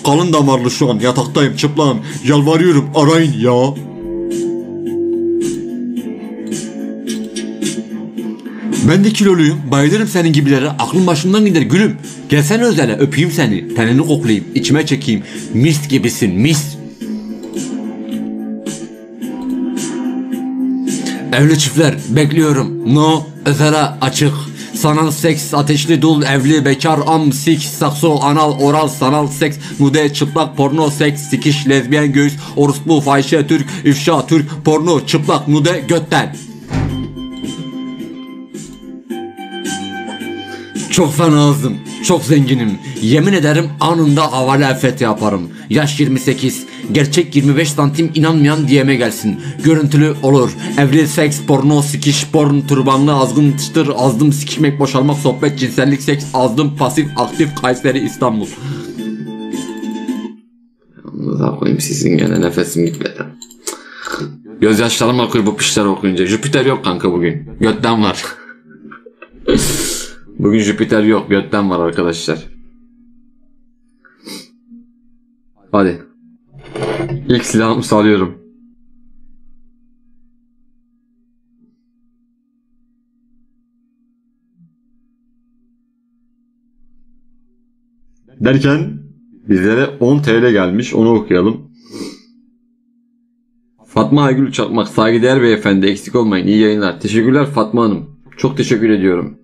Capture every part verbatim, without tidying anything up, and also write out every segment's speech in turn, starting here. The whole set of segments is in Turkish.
kalın damarlı şu an. Yataktayım, çıplağım. Yalvarıyorum, arayın ya. Ben de kiloluyum. Bayılırım senin gibilere. Aklım başımdan gider gülüm. Gelsene Özel'e, öpeyim seni. Tenini koklayayım, içime çekeyim. Mis gibisin, mis. Evli çiftler bekliyorum. No, Özel'e açık. Sanal seks, ateşli dul, evli, bekar, am, sik, sakso, anal, oral, sanal seks, nude, çıplak, porno, seks, sikiş, lezbiyen, göğüs, orospu, fahişe, Türk, ifşa, Türk, porno, çıplak, nude, götten. Çok fenazım, çok zenginim. Yemin ederim anında havale afet yaparım. Yaş yirmi sekiz, gerçek yirmi beş santim, inanmayan diyeme gelsin. Görüntülü olur. Evli, seks, porno, sikiş, porn, turbanlı, azgın, çıtır, azdım, sikişmek, boşalmak, sohbet, cinsellik, seks, azdım, pasif, aktif, Kayseri, İstanbul. Daha koyayım sizin gene nefesim gitmedi. Gözyaşlarım akıyor bu pişler okuyunca. Jüpiter yok kanka bugün. Götten var. Bugün Jüpiter yok, götten var arkadaşlar. Hadi. İlk silahımı salıyorum. Derken bizlere on TL gelmiş, onu okuyalım. Fatma Aygül Çakmak, saygıdeğer beyefendi, eksik olmayın, iyi yayınlar. Teşekkürler Fatma Hanım, çok teşekkür ediyorum.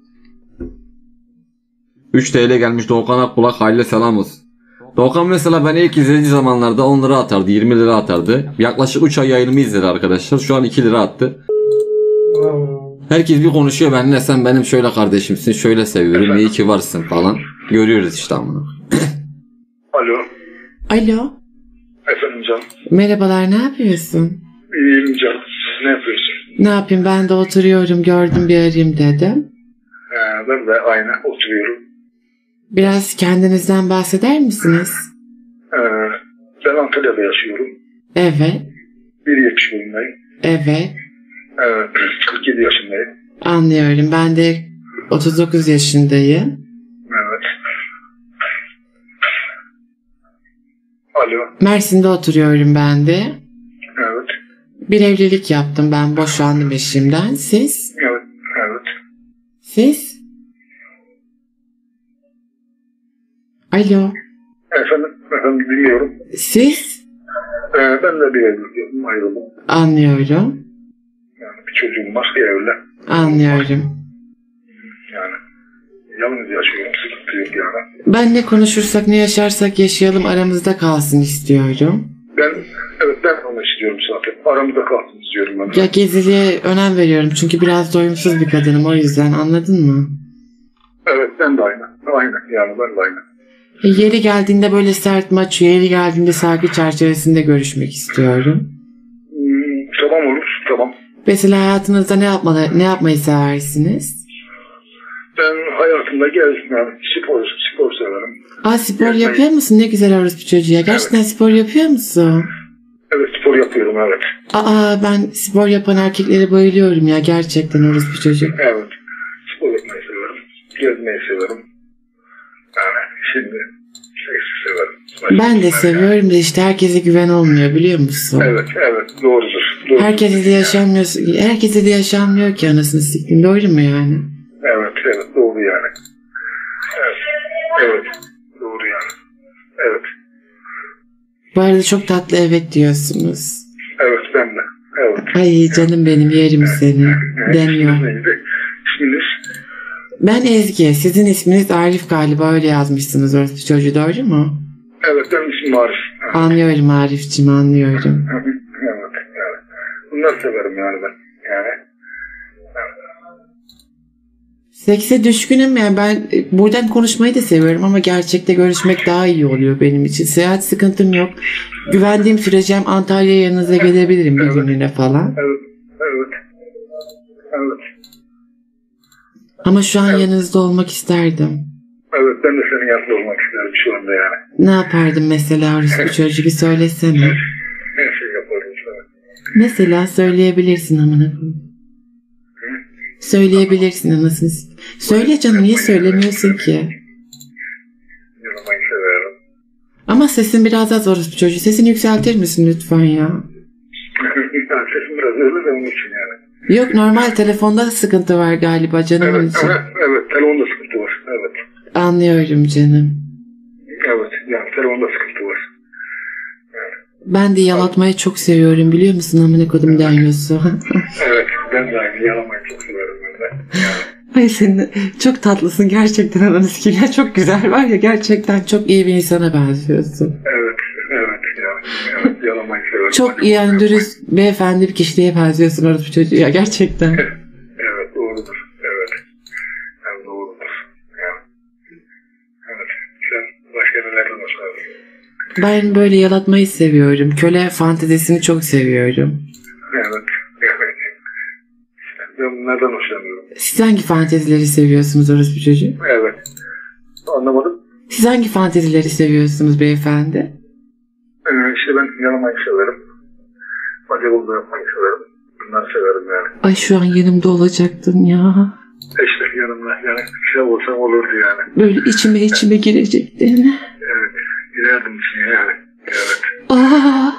üç TL gelmiş Doğukan Akbulak, hayırlı selam olsun. Doğukan mesela ben ilk izlediği zamanlarda on lira atardı, yirmi lira atardı. Yaklaşık üç ay yayınımı izledi arkadaşlar. Şu an iki lira attı. Herkes bir konuşuyor benimle, sen benim şöyle kardeşimsin, şöyle seviyorum, iyi ki varsın falan. Görüyoruz işte amına. Alo. Alo. Efendim canım. Merhabalar, ne yapıyorsun? İyiyim canım. Ne yapıyorsun? Ne yapayım, ben de oturuyorum, gördüm bir arayayım dedim. Ee, ben de aynı oturuyorum. Biraz kendinizden bahseder misiniz? Ee, ben Antalya'da yaşıyorum. Evet. bir yetmiş boyundayım. Evet. Ee, kırk yedi yaşındayım. Anlıyorum. Ben de otuz dokuz yaşındayım. Evet. Alo. Mersin'de oturuyorum ben de. Evet. Bir evlilik yaptım ben. Boşandım eşimden. Siz? Evet. Evet. Siz? Alo. Efendim, efendim dinliyorum. Siz? Ee, ben de bir evlilik yaptım, ayrıldım. Anlıyorum. Yani bir çocuğum var, bir evle. Anlıyorum. Yani yalnız yaşıyorum, sıkıntı yok yani. Ben ne konuşursak ne yaşarsak yaşayalım, aramızda kalsın istiyorum. Ben, evet ben onu istiyorum zaten. Aramızda kalsın istiyorum ben. Ya geziliğe önem veriyorum çünkü biraz doyumsuz bir kadınım, o yüzden, anladın mı? Evet ben de aynı. Aynı yani ben de aynı. E, yeri geldiğinde böyle sert maç, yeri geldiğinde saygı çerçevesinde görüşmek istiyorum. Hmm, tamam olur, tamam. Mesela hayatınızda ne yapmalı, ne yapmayı seversiniz? Ben hayatımda gezdim yani spor, spor severim. Aa, spor Gezmeyi... yapıyor musun? Ne güzel orospu çocuğu ya. Gerçekten evet. Spor yapıyor musun? Evet spor yapıyorum evet. Aa, ben spor yapan erkeklere bayılıyorum ya, gerçekten orospu çocuğu. Evet. Spor yapmayı severim. Gezmeyi severim. Yani şimdi seksi severim. Başka ben de seviyorum yani. Da işte herkese güven olmuyor, biliyor musun? Evet evet doğrudur. doğrudur. Herkese de yaşanmıyor. Herkese de yaşanmıyor ki anasını siktim. Doğru mu yani? Evet evet doğru yani. Evet. Evet. Doğru yani. Evet. Bu arada çok tatlı evet diyorsunuz. Evet ben de. Evet. Ay canım benim, yerim seni. Evet. Deniyor. İsminiz neydi? İsminiz? Ben Ezgi. Sizin isminiz Arif galiba, öyle yazmışsınız orası çocuğu, doğru mu? Evet benim ismim Arif. Evet. Anlıyorum Arif'cim, anlıyorum. Evet. Evet. Bunları severim yani ben. Yani. Evet. Sekse düşkünüm yani, ben buradan konuşmayı da seviyorum ama gerçekte görüşmek daha iyi oluyor benim için. Seyahat sıkıntım yok. Güvendiğim sürece hem Antalya'ya yanınıza gelebilirim bir evet. günlüğüne falan. Evet, evet, evet. Ama şu an evet. yanınızda olmak isterdim. Evet, ben de senin yanında olmak isterim şu anda yani. Ne yapardım mesela orası çocuğu, bir söylesene. Her şey yaparım sana. Mesela söyleyebilirsin amına koyayım. Söyleyebilirsin anasını. Söyle canım, niye söylemiyorsun ki? Yalamayı severim. Ama sesin biraz az orospu çocuğu. Sesini yükseltir misin lütfen ya? Yani sesim biraz öyle de onun için yani. Yok, normal telefonda sıkıntı var galiba canımın Evet, için. evet, evet, telefonda sıkıntı var. Evet. Anlıyorum canım. Evet, yani telefonda sıkıntı var. Ben de yalatmayı çok seviyorum, biliyor musun amına kodum deniyorsa. Evet, ben de aynı yalamayı çok severim ben de. Yani. Ay sen çok tatlısın gerçekten ananı sikeyim. Ya çok güzel var ya, gerçekten çok iyi bir insana benziyorsun. Evet, evet, yani, evet, yalamayı severim. Çok iyi yani, dürüst beyefendi bir kişiliğe benziyorsun orospu çocuğu ya, gerçekten. Evet, doğrudur. Evet. Yani doğrudur. Yani. Evet. Sen başka nelerden hoşlanıyorsun? Ben böyle yalatmayı seviyorum. Köle fantezisini çok seviyorum. Evet. Evet. Ben bunlardan hoşlanıyorum. Siz hangi fantezileri seviyorsunuz orospu çocuğu? Evet. Anlamadım. Siz hangi fantezileri seviyorsunuz beyefendi? Ee, işte ben yalamayı severim. Acaba yapmayı severim. Bunları severim yani. Ay şu an yanımda olacaktın ya. İşte yanımda yani şey olsam olurdu yani. Böyle içime içime girecektin. Evet. Girerdim içine yani. Evet. Aa.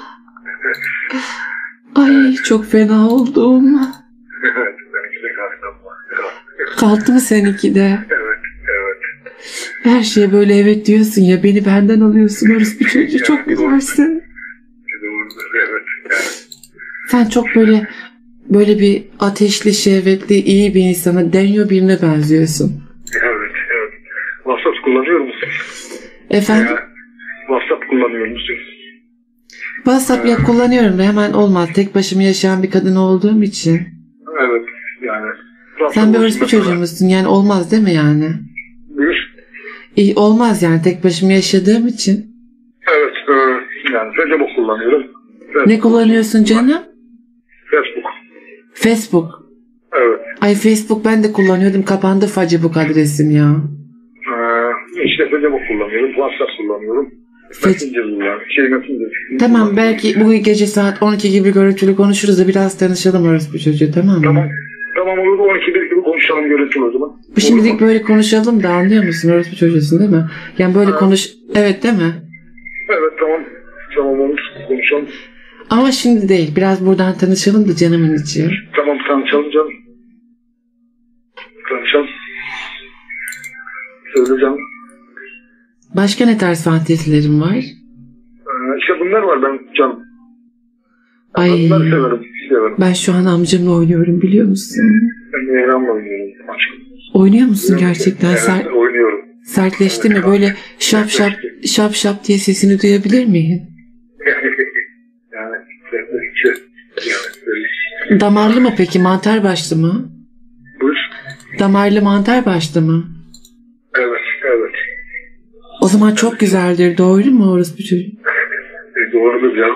Ay çok fena oldum. Evet. Benimki de kalktım. Kalktı mı seninki de? Evet. Evet. Her şeye böyle evet diyorsun ya, beni benden alıyorsun orospu çocuğu, çok güzelsin. Doğrudur. Evet. Yani. Sen çok böyle böyle bir ateşli, şehvetli, iyi bir insana, deniyor birine benziyorsun. Evet. Evet. WhatsApp kullanıyor musun? Efendim? Yani, WhatsApp kullanıyor musun? WhatsApp ya kullanıyorum da hemen olmaz. Tek başıma yaşayan bir kadın olduğum için. Evet. Yani. Sen bir orospu çocuğu musun? Yani olmaz değil mi yani? Buyur. İyi olmaz yani, tek başıma yaşadığım için. Evet. E, yani Facebook kullanıyorum. Facebook. Ne kullanıyorsun canım? Facebook. Facebook. Evet. Ay Facebook ben de kullanıyordum. Kapandı Facebook adresim ya. Ee, işte Facebook kullanıyorum. WhatsApp kullanıyorum. Fe- Messenger kullanıyorum. Şey Messenger. Tamam, belki bu gece saat on iki gibi görüntülü konuşuruz da biraz tanışalım orospu çocuğu, tamam mı? Tamam. Tamam olur. on iki bir gibi konuşalım görüntülü o zaman. Bu şimdilik böyle konuşalım da, anlıyor musun orospu çocuğusun değil mi? Yani böyle Ha. konuş... Evet değil mi? Evet tamam. Tamam olur. Konuşalım. Ama şimdi değil. Biraz buradan tanışalım da canımın içi. Tamam tanışalım canım. Tanışalım. Söyle canım. Başka ne tarz fantezilerin var? Ee, işte bunlar var ben canım. Ay, Bunları severim. Severim. ben şu an amcamla oynuyorum, biliyor musun? Ben Mehran'la oynuyorum. Aşkım. Oynuyor musun gerçekten? Evet, Ser- oynuyorum. sertleşti mi? Böyle şap şap şap şap diye sesini duyabilir miyim? yani şey, yani böyle. Damarlı mı peki? Mantar başlı mı? Buyur. Damarlı mantar başlı mı? Evet, evet. O zaman çok güzeldir. Doğru mu orospu çocuğu? E, doğrudur canım.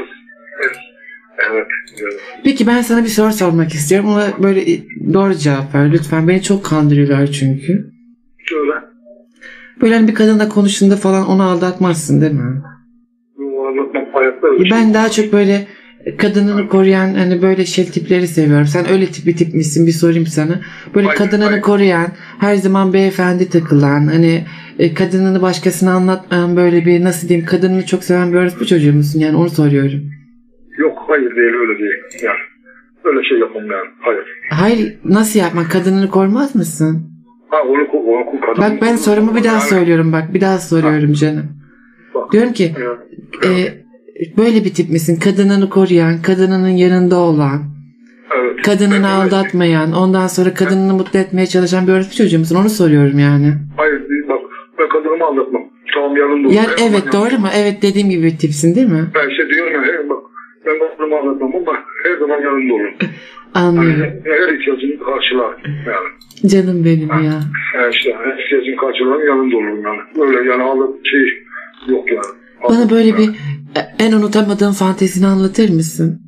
Evet. Evet. Peki ben sana bir soru sormak istiyorum ama böyle doğru cevap ver lütfen. Beni çok kandırıyorlar çünkü. Şöyle. Böyle hani bir kadınla konuştuğunda falan onu aldatmazsın değil mi? Bu anlatmak hayatta öyle. Ben daha çok böyle kadınını koruyan hani böyle şey tipleri seviyorum. Sen öyle tip bir tip misin? Bir sorayım sana. Böyle Hayır, kadınını hayır. koruyan, her zaman beyefendi takılan, hani e, kadınını başkasına anlatmayan, böyle bir nasıl diyeyim, kadınını çok seven bir orospu çocuğu musun? Yani onu soruyorum. Yok hayır değil öyle değil. Yani öyle şey yapmam yani. Hayır. Hayır, nasıl yapmak? Kadınını korumaz mısın? Ha onu onu onu kadın. Bak ben sorumu bir daha Yani, söylüyorum bak. Bir daha soruyorum canım. bak, Diyorum ki evet, e, böyle bir tip misin? Kadınını koruyan, kadınının yanında olan, evet. kadınını Ben- aldatmayan, ondan sonra kadınını mutlu etmeye çalışan bir orospu çocuğu musun? Onu soruyorum yani. Hayır değil bak. Ben kadınımı aldatmam. Tamam yanında olur. Yani Her evet zaman doğru yanında. mu? Evet dediğim gibi bir tipsin değil mi? Ben işte diyorum ya hey, bak. Ben kadınımı aldatmam ama her zaman yanında olurum. Anlıyorum. Yani, her ihtiyacını karşılar. Yani. Canım benim ya. Yani işte her ihtiyacını karşılar yanında olurum yani. Öyle yani aldat şey yok yani. Bana böyle bir e, en unutamadığın fantezini anlatır mısın?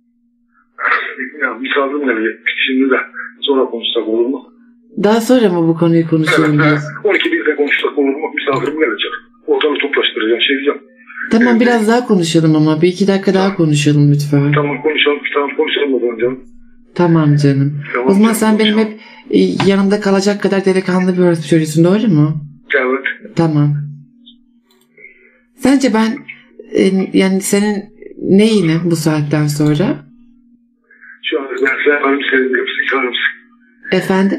Yani misafirim gelecek. Şimdi de sonra konuşsak olur mu? Daha sonra mı bu konuyu konuşalım Evet, biz? on iki birde konuşsak olur mu? Misafirim gelecek. Ortalığı toplaştıracağım, şey diyeceğim. Tamam biraz daha konuşalım ama. Bir iki dakika daha konuşalım lütfen. Tamam konuşalım, tamam konuşalım o zaman canım. Tamam canım. Tamam, O zaman canım, sen benim konuşalım. hep e, yanımda kalacak kadar delikanlı bir orospu çocuğusun, doğru mu? Evet. Tamam. Sence ben e, yani senin neyine bu saatten sonra? Şu an ben sen hanım sevmiyorum. Sıkar mısın? Efendim?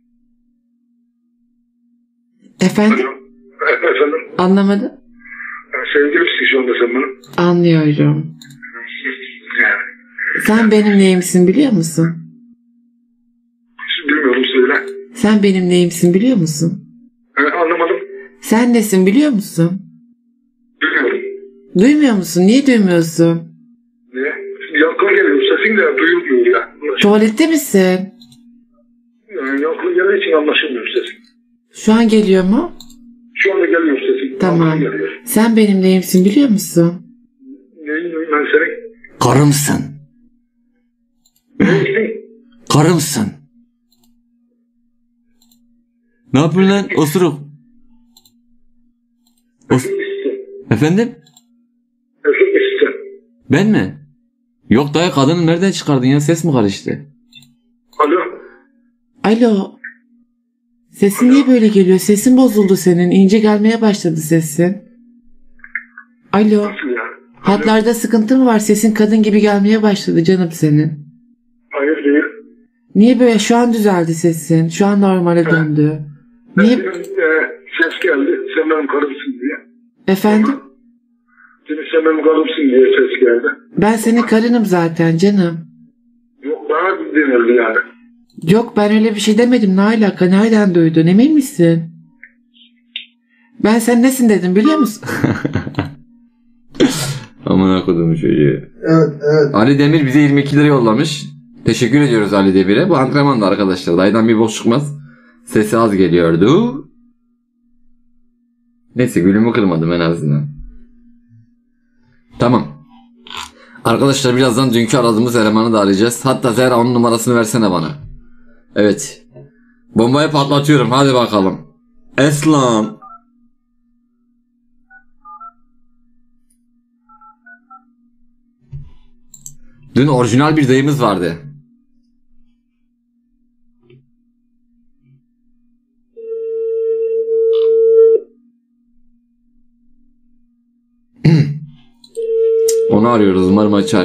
Efendim? Alo. E- Efendim? Anlamadım. Sevgili misin şu anda sen bana? Anlıyorum. Yani. Sen benim neyimsin biliyor musun? Bilmiyorum söyle. Sen benim neyimsin biliyor musun? E, anlamadım. Sen nesin biliyor musun? Bilmiyorum. Duymuyor musun? Niye duymuyorsun? Niye? Yankı geliyor. Sesin de duyulmuyor ya. Tuvalette misin? Yani yankı geldiği için anlaşılmıyor sesin. Şu an geliyor mu? Şu anda geliyor sesin. Tamam. Geliyor. Sen benim neyimsin biliyor musun? Neyim ben senin? Karımsın. Neyim? Karımsın. Ne yapıyorsun lan osuruk? Os Efendim? Efendim? Ben mi? Yok dayı, kadını nereden çıkardın ya? Ses mi karıştı? Alo. Alo. Sesin niye böyle geliyor? Sesin bozuldu senin. İnce gelmeye başladı sesin. Alo. Nasıl ya? Hatlarda sıkıntı mı var? Sesin kadın gibi gelmeye başladı canım senin. Hayır değil. Niye böyle? Şu an düzeldi sesin. Şu an normale döndü. Niye? Senin, e, ses geldi. Sen benim karımsın diye. Efendim? Senin sen benim karımsın diye ses geldi. Ben senin karınım zaten canım. Yok bana denildi yani. Yok ben öyle bir şey demedim. Ne alaka? Nereden duydun? Emin misin? Ben sen nesin dedim biliyor musun? Aman akıdım çocuğu. Evet evet. Ali Demir bize yirmi iki lira yollamış. Teşekkür ediyoruz Ali Demir'e. Bu antrenman da arkadaşlar. Dayıdan bir boş çıkmaz. Sesi az geliyordu. Neyse gülümü kırmadım en azından. Tamam. Arkadaşlar birazdan dünkü aradığımız elemanı da arayacağız. Hatta Zehra onun numarasını versene bana. Evet. Bombayı patlatıyorum. Hadi bakalım. Eslam. Dün orijinal bir dayımız vardı. Onu arıyoruz. Umarım açar.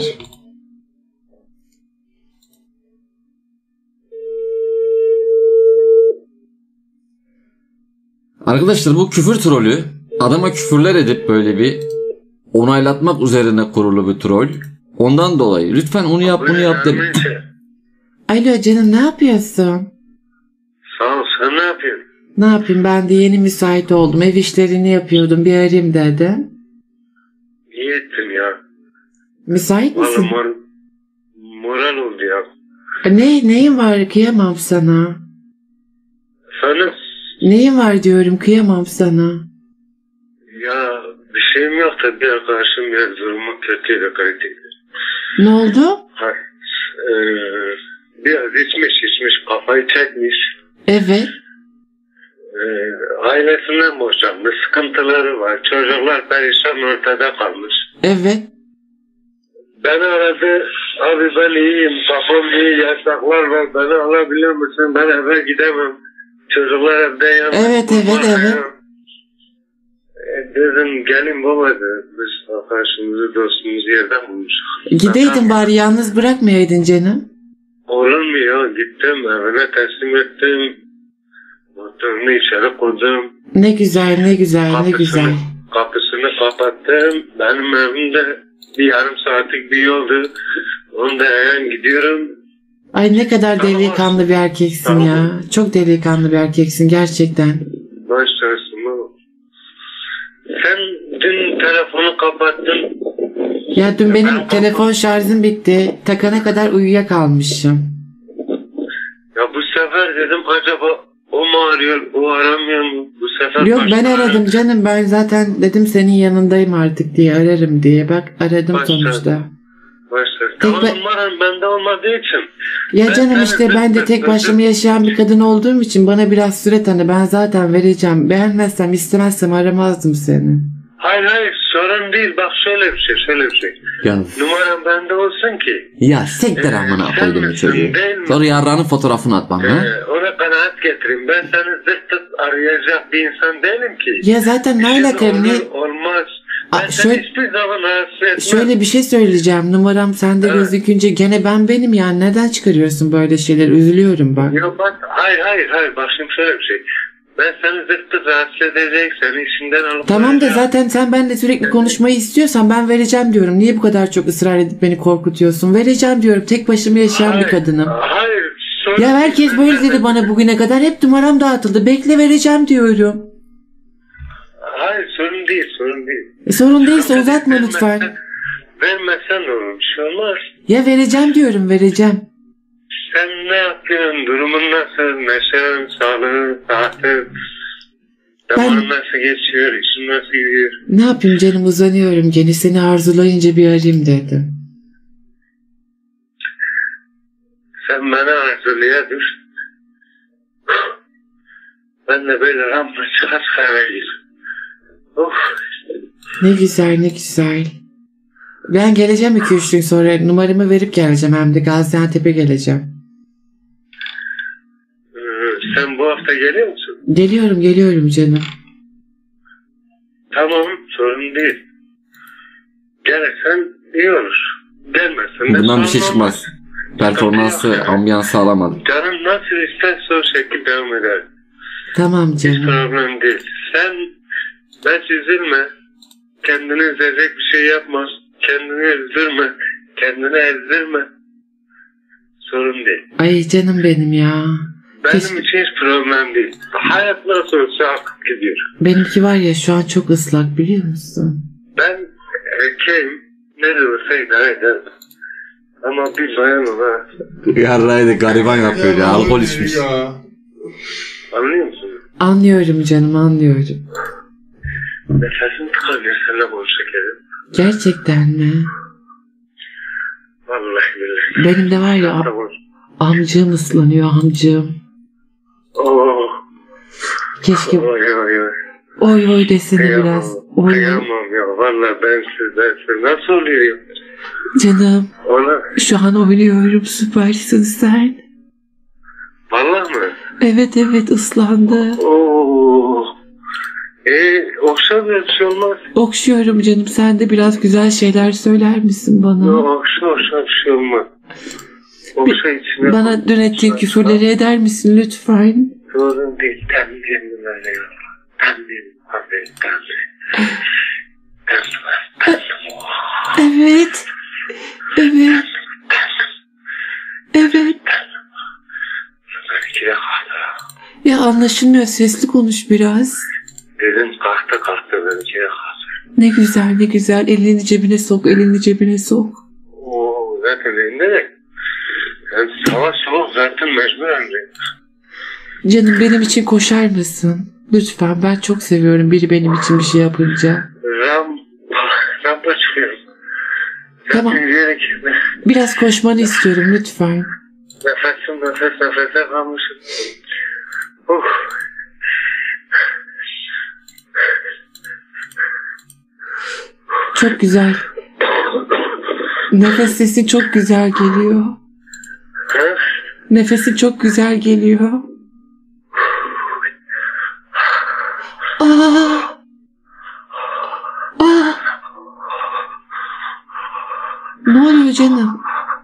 Arkadaşlar bu küfür trolü adama küfürler edip böyle bir onaylatmak üzerine kurulu bir troll. Ondan dolayı lütfen onu yap bunu yap deme. Alo canım ne yapıyorsun? Sağ ol, sen ne yapıyorsun? Ne yapayım ben de yeni müsait oldum. Ev işlerini yapıyordum bir arayayım dedim. İyi ettin ya. Müsait Valla misin? mor moral oldu ya. Ne, neyin var kıyamam sana. Efendim? Neyin var diyorum kıyamam sana. Ya bir şeyim yok da bir arkadaşım biraz durumu kötüydü kritikti. Ne oldu? Ha, e, biraz içmiş içmiş kafayı çekmiş. Evet. E, ailesinden boşanmış, sıkıntıları var. Çocuklar perişan ortada kalmış. Evet. Beni aradı, abi ben iyiyim, kafam iyi, yasaklar var, beni alabilir misin? Ben eve gidemem. Çocuklar evde yalnız. Evet, evet, evet. E, dedim gelin baba dedim. Biz arkadaşımızı, dostumuzu yerden bulmuşuz. Gideydin bari yalnız bırakmayaydın canım. Olur mu ya? Gittim evine teslim ettim. Motorunu içeri koydum. Ne güzel, ne güzel, ne güzel. Kapısını kapattım. Benim evimde bir yarım saatlik bir yoldu. Onu da hemen gidiyorum. Ay ne kadar Tamam. delikanlı bir erkeksin Tamam. ya. Çok delikanlı bir erkeksin gerçekten. Baş tersimi. Sen dün telefonu kapattın. Ya dün benim Ben- telefon şarjım bitti. Takana kadar uyuyakalmışım. Ya bu sefer dedim acaba o mu arıyor, o aramıyor mu? Bu sefer Yok ben başka aradım aradı. canım. Ben zaten dedim senin yanındayım artık diye ararım diye. Bak aradım Başka. sonuçta. Başka. Tek Ama ba- numaran bende olmadığı için. Ya Ben canım seni- işte ben de tek başıma yaşayan bir kadın olduğum için bana biraz süre tanı. Ben zaten vereceğim. Beğenmezsem istemezsem aramazdım seni. Hayır hayır sorun değil. Bak şöyle bir şey, şöyle bir şey. Ya, Numaram bende olsun ki. ya sektir Ee, amına sen koydum misin, çocuğu. değil mi? Sonra yarrağının fotoğrafını at bana. ha? Ee, ona kanaat getireyim. Ben seni zırt zırt arayacak bir insan değilim ki. Ya zaten ne Şimdi alaka ne? olur, olmaz. Ben Aa, seni şöyle, hiçbir zaman rahatsız etmem. şöyle bir şey söyleyeceğim. Numaram sende Evet. gözükünce gene ben benim yani. Neden çıkarıyorsun böyle şeyler? Üzülüyorum bak. Ya bak, hayır hayır hayır, bak şimdi şöyle bir şey. Ben seni zırt pırt rahatsız edecek, seni işinden alıp Tamam da koyacağım. zaten sen benimle sürekli konuşmayı istiyorsan ben vereceğim diyorum. Niye bu kadar çok ısrar edip beni korkutuyorsun? Vereceğim diyorum. Tek başıma yaşayan bir Hayır, kadınım. Hayır. sorun Ya değil. herkes Ben- böyle dedi bana bugüne kadar. Hep numaram dağıtıldı. Bekle vereceğim diyorum. Hayır, sorun değil, sorun değil. E, sorun değilse Sorun uzatma değil. lütfen. Vermezsen- Vermezsen de olur, bir şey olmaz. Ya vereceğim diyorum vereceğim. Sen ne yapıyorsun? Durumun nasıl? Neşen, sağlığın, saatin. Zamanın nasıl geçiyor? İşin nasıl gidiyor? Ne yapayım canım uzanıyorum gene seni arzulayınca bir arayayım dedim. Sen beni arzulayadır. Ben de böyle rampa çıkar kahveyim. Of. Ne güzel ne güzel. Ben geleceğim iki üç gün sonra numaramı verip geleceğim hem de Gaziantep'e geleceğim. Ee, sen bu hafta geliyor musun? Geliyorum geliyorum canım. Tamam, sorun değil. Gelirsen iyi olur. Gelmezsen de Bundan bir şey sorun çıkmaz. olmaz. Performansı, Sıkıntı yok. ambiyans sağlamadı. Canın nasıl isterse o şekilde devam eder. Tamam Hiç canım. problem değil. Sen hiç üzülme. Kendini üzecek bir şey yapma. Kendini üzülme. Kendini ezdirme. Sorun değil. Ay canım benim ya. Benim Keşke- için hiç problem değil. Hayat nasıl olsa akıp gidiyor. Benimki var ya şu an çok ıslak biliyor musun? Ben erkeğim. Ne de olsa idare ederim. Ama bir bayan olarak Yarraydı gariban yapıyor ya. Alkol içmiş. anlıyor musun? Anlıyorum canım anlıyorum. Nefesim tıkanıyor seninle konuşurken. Gerçekten mi? Vallahi billahi. Benim de var ya am- Tamam. amcığım ıslanıyor amcığım. Oo. Keşke Oy oy oy. oy oy desene Kıyamam. biraz. Oy oy. Kıyamam ya. Vallahi ben sizden siz nasıl oluyor ya? Canım Ona. şu an oynuyorum süpersin sen. Vallahi mı? Evet evet ıslandı. Oo. E, okşa bir şey olmaz. Okşuyorum canım sen de biraz güzel şeyler söyler misin bana? Yok, okşa okşa bir şey olmaz. Okşa içine. Bana dün ettiğin küfürleri eder misin lütfen? Sorun değil. Temizliğini böyle yap. Temizliğini böyle. Temizliğini. Temizliğini. Evet. Evet. Evet. İki de kalktı. Ya anlaşılmıyor sesli konuş biraz. Dedim kalktı kalktı. Ben iki de kalktı. Ne güzel ne güzel elini cebine sok elini cebine sok. Oo, zaten elinde de. Hem hava soğuk zaten mecburen de. Canım benim için koşar mısın? Lütfen ben çok seviyorum biri benim için bir şey yapınca. Ram, rampa çıkıyorum. Tamam. Zaten yere gitme. Biraz koşmanı istiyorum lütfen. Nefesim nefes nefese kalmışım. Of. Çok güzel. Nefes sesin çok güzel geliyor. Ha? Nefesin çok güzel geliyor. Aa! Aa! Ne oluyor canım?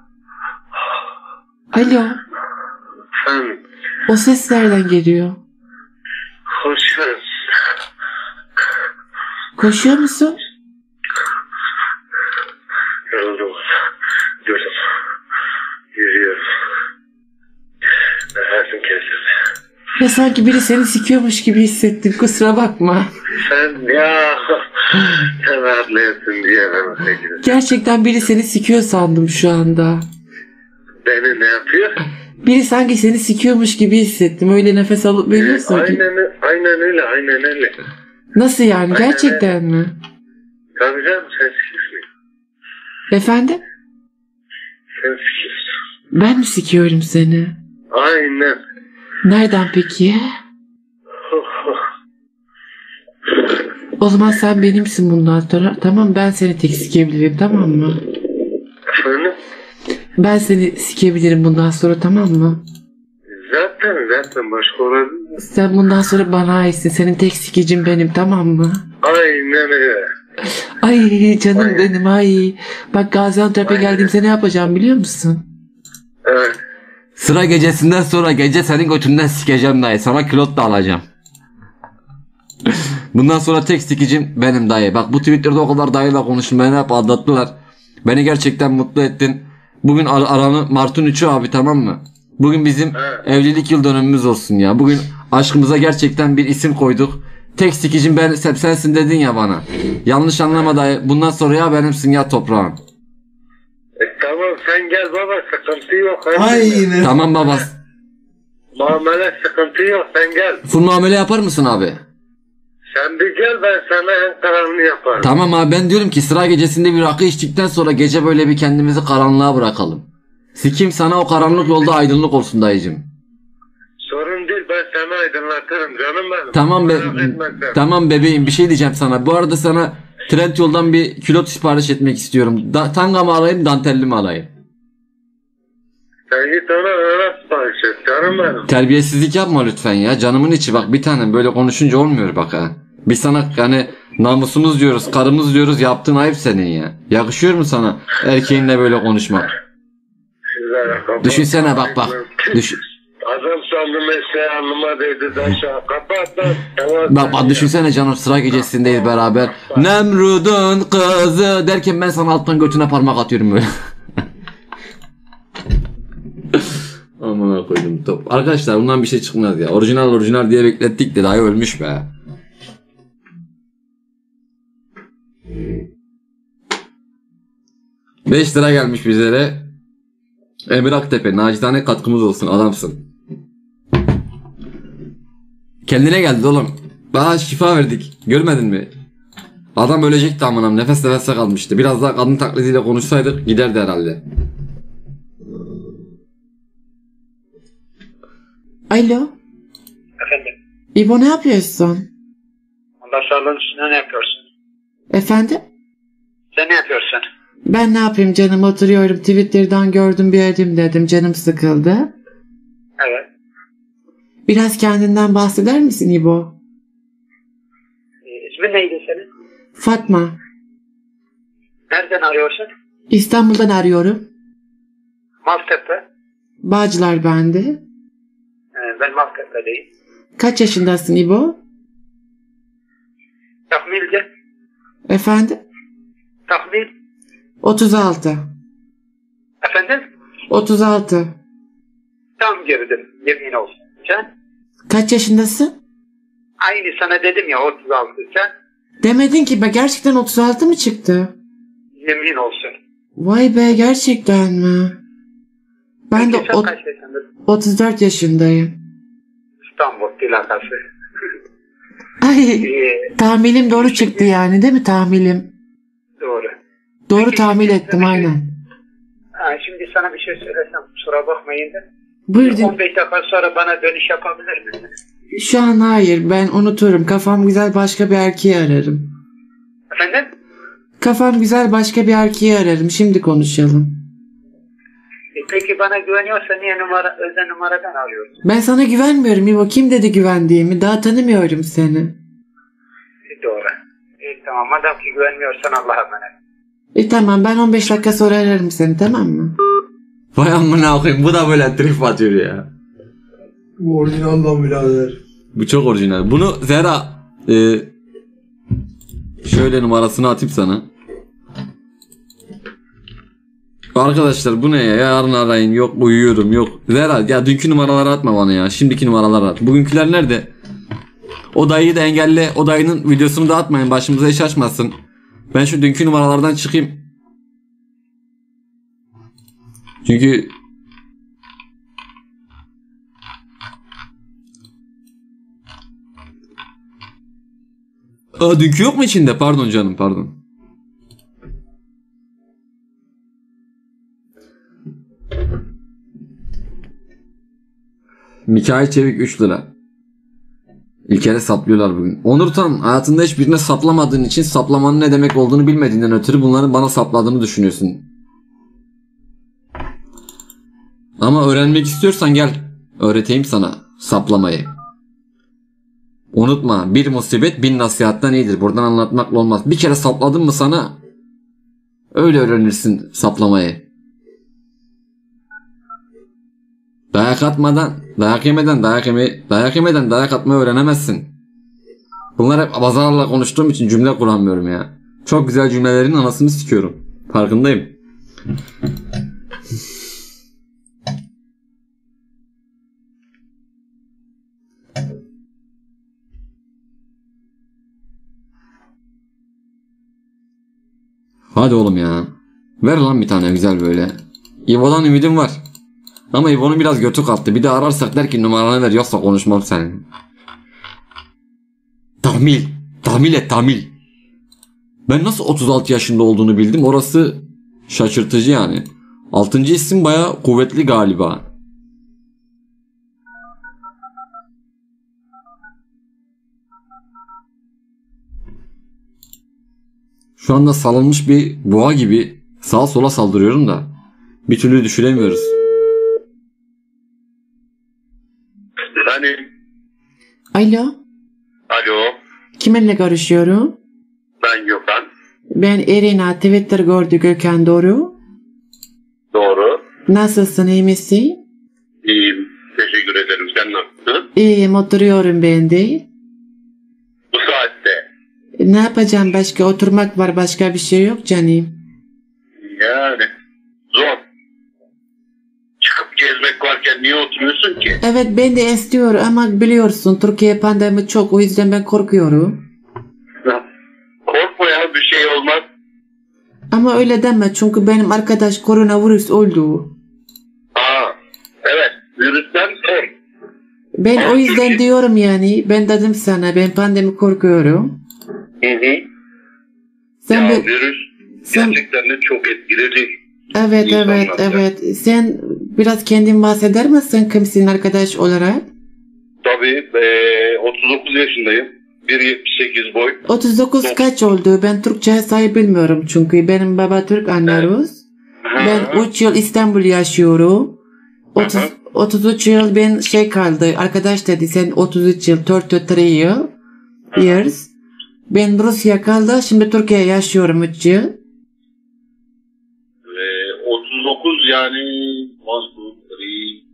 Alo. Sen O ses nereden geliyor? koşuyorum. Koşuyor musun? Yoruldum. Durdum. Yürüyorum. Nefesim kesildi. Ya sanki biri seni sikiyormuş gibi hissettim. Kusura bakma. Sen ya. Sen rahatlayasın diye ben o şekilde. Gerçekten biri seni sikiyor sandım şu anda. Beni ne yapıyor? Biri sanki seni sikiyormuş gibi hissettim. Öyle nefes alıp veriyorsun ki. Aynen, aynen öyle, aynen öyle. Nasıl yani? Aynen Gerçekten mi? Tabii canım, sen sikiyorsun. Efendim? Sen sikiyorsun. Ben mi sikiyorum seni? Aynen. Nereden peki? O zaman sen benimsin bundan sonra. Tamam ben seni tek sikebilirim tamam mı? Efendim? Ben seni sikebilirim bundan sonra tamam mı? Zaten zaten başka olabilir mi? Sen bundan sonra bana aitsin. Senin tek sikicin benim tamam mı? Aynen öyle. Ay canım Ay. benim ay. Bak Gaziantep'e Ay. geldiğimde ne yapacağım biliyor musun? Evet. Sıra gecesinden sonra gece senin götünden sikeceğim dayı. Sana kilot da alacağım. Bundan sonra tek sikicim benim dayı. Bak bu Twitter'da o kadar dayıyla konuştum. Beni hep aldattılar. Beni gerçekten mutlu ettin. Bugün ar aranı Mart'ın üçü abi, tamam mı? Bugün bizim Evet. evlilik yıl dönümümüz olsun ya. Bugün aşkımıza gerçekten bir isim koyduk. Tek sikicim ben, sen- sensin dedin ya bana. Yanlış anlama dayı. Bundan sonra ya benimsin ya toprağın. E, tamam sen gel baba, sıkıntı yok. Hadi. Aynen. Tamam baba. Muamele sıkıntı yok, sen gel. Full muamele yapar mısın abi? Sen bir gel, ben sana en kararını yaparım. Tamam abi, ben diyorum ki sıra gecesinde bir rakı içtikten sonra gece böyle bir kendimizi karanlığa bırakalım. Sikim sana o karanlık yolda aydınlık olsun dayıcım. Sorun değil, ben sana aydınlatırım canım benim. Tamam be, Merak etme sen. tamam bebeğim, bir şey diyeceğim sana. Bu arada sana Trendyol'dan bir külot sipariş etmek istiyorum. Da, tanga mı alayım, dantelli mi alayım? Sen git ona öyle sipariş et canım benim. Terbiyesizlik yapma lütfen ya. Canımın içi bak, bir tanem böyle konuşunca olmuyor bak ha. Biz sana hani namusumuz diyoruz, karımız diyoruz, yaptığın ayıp senin ya. Yakışıyor mu sana erkeğinle böyle konuşmak? Sizlere kapat. Düşünsene bak bak. Düş Adam sandım mesleği alnıma değdi de aşağı. Kapat lan. Tamam. bak bak düşünsene canım, sıra gecesindeyiz beraber. Nemrud'un kızı derken ben sana alttan götüne parmak atıyorum böyle. Aman koydum top. Arkadaşlar bundan bir şey çıkmaz ya. Orijinal orijinal diye beklettik de dayı ölmüş be. beş lira gelmiş bizlere. Emir Aktepe, nacizane katkımız olsun, adamsın. Kendine geldi oğlum. Bana şifa verdik. Görmedin mi? Adam ölecekti amanam. Nefes nefese kalmıştı. Biraz daha kadın taklidiyle konuşsaydık giderdi herhalde. Alo. Efendim, İbo ne yapıyorsun? Allah sağlığın üstüne ne yapıyorsun? Efendim? Sen ne yapıyorsun? Ben ne yapayım canım, oturuyorum. Twitter'dan gördüm, bir arayayım dedim. Canım sıkıldı. Evet. Biraz kendinden bahseder misin İbo? Ee, ismin neydi senin? Fatma. Nereden arıyorsun? İstanbul'dan arıyorum. Maltepe. Bağcılar bende. Ee, ben Maltepe'deyim. Kaç yaşındasın İbo? Tahmilce. Efendim? Tahmil. otuz altı. Efendim? otuz altı. Tam girdim. Yemin olsun. Sen? Kaç yaşındasın? Aynı sana dedim ya otuz altı. Sen? Demedin ki be, gerçekten otuz altı mı çıktı? Yemin olsun. Vay be, gerçekten mi? Ben de Peki sen o- kaç yaşındasın? otuz dört yaşındayım. İstanbul plakası. Ay, Ee, tahmilim doğru çıktı yani, değil mi tahmilim? doğru. Doğru Peki, tahmin şimdi ettim bir- aynen. Ha, şimdi sana bir şey söylesem kusura bakmayın da. Buyur din- on beş dakika sonra bana dönüş yapabilir misin? Şu an hayır, ben unuturum. Kafam güzel başka bir erkeği ararım. Efendim? Kafam güzel başka bir erkeği ararım. Şimdi konuşalım. E, peki bana güveniyorsa niye numara, özel numaradan arıyorsun? Ben sana güvenmiyorum İbo. Kim dedi güvendiğimi? Daha tanımıyorum seni. E, doğru. E, tamam madem ki güvenmiyorsan Allah'a emanet. E tamam, ben on beş dakika sonra ararım seni, tamam mı? Vay amına koyayım, bu da böyle trip atıyor ya. Bu orijinal lan birader. Bu çok orijinal. Bunu Zehra e, şöyle numarasını atayım sana. Arkadaşlar bu ne ya? Yarın arayın. Yok uyuyorum. Yok. Zehra ya dünkü numaraları atma bana ya. Şimdiki numaraları at. Bugünküler nerede? O dayıyı da engelle. O dayının videosunu da atmayın. Başımıza iş açmasın. Ben şu dünkü numaralardan çıkayım. Çünkü Aa, dünkü yok mu içinde? Pardon canım, pardon. Mikail Çevik üç lira. İlker'e saplıyorlar bugün. Onur Tan, hayatında hiçbirine saplamadığın için saplamanın ne demek olduğunu bilmediğinden ötürü bunların bana sapladığını düşünüyorsun. Ama öğrenmek istiyorsan gel. Öğreteyim sana saplamayı. Unutma, bir musibet bin nasihattan iyidir. Buradan anlatmakla olmaz. Bir kere sapladım mı sana, öyle öğrenirsin saplamayı. Dayak atmadan, dayak yemeden, dayak yeme, dayak yemeden dayak atmayı öğrenemezsin. Bunlar hep bazarla konuştuğum için cümle kuramıyorum ya. Çok güzel cümlelerin anasını sikiyorum. Farkındayım. Hadi oğlum ya. Ver lan bir tane güzel böyle. İvo'dan ümidim var. Ama İvo'nun biraz götü kalktı. Bir de ararsak der ki numaranı ver, yoksa konuşmam senin. Tahmil. Tahmil et tahmil. Ben nasıl otuz altı yaşında olduğunu bildim. Orası şaşırtıcı yani. Altıncı isim bayağı kuvvetli galiba. Şu anda salınmış bir boğa gibi sağa sola saldırıyorum da bir türlü düşüremiyoruz. Efendim? Alo. Alo. Kiminle görüşüyorum? Ben Gökhan. Ben Irina, Twitter gördü Gökhan, doğru. Doğru. Nasılsın, iyi misin? İyiyim. Teşekkür ederim. Sen nasılsın? İyiyim, oturuyorum ben de. Bu saatte. Ne yapacağım başka? Oturmak var, başka bir şey yok canım. Yani. Zor. Çıkıp gezmek varken niye oturuyorsun ki? Evet, ben de istiyorum ama biliyorsun Türkiye pandemi çok, o yüzden ben korkuyorum. Korkma ya, bir şey olmaz. Ama öyle deme çünkü benim arkadaş koronavirüs oldu. Aa, evet. Virüsten kork. Ben o yüzden diyorum yani, ben dedim sana, ben pandemi korkuyorum. Hı hı. Sen ya bir... virüs sen... gerçekten de çok etkiledi. Evet İnsanlar evet ya. evet. Sen biraz kendin bahseder misin kimsin arkadaş olarak? Tabii ee, otuz dokuz yaşındayım. bir yetmiş sekiz boy. otuz dokuz Dok- kaç oldu? Ben Türkçe sayı bilmiyorum çünkü benim baba Türk, anne Rus. Ben üç yıl İstanbul yaşıyorum. otuz, otuz üç yıl ben şey kaldı. Arkadaş dedi sen otuz üç yıl, otuz üç yıl. Years. Ben Rusya kaldı. Şimdi Türkiye yaşıyorum üç yıl. Ee, otuz dokuz yani one, two, three,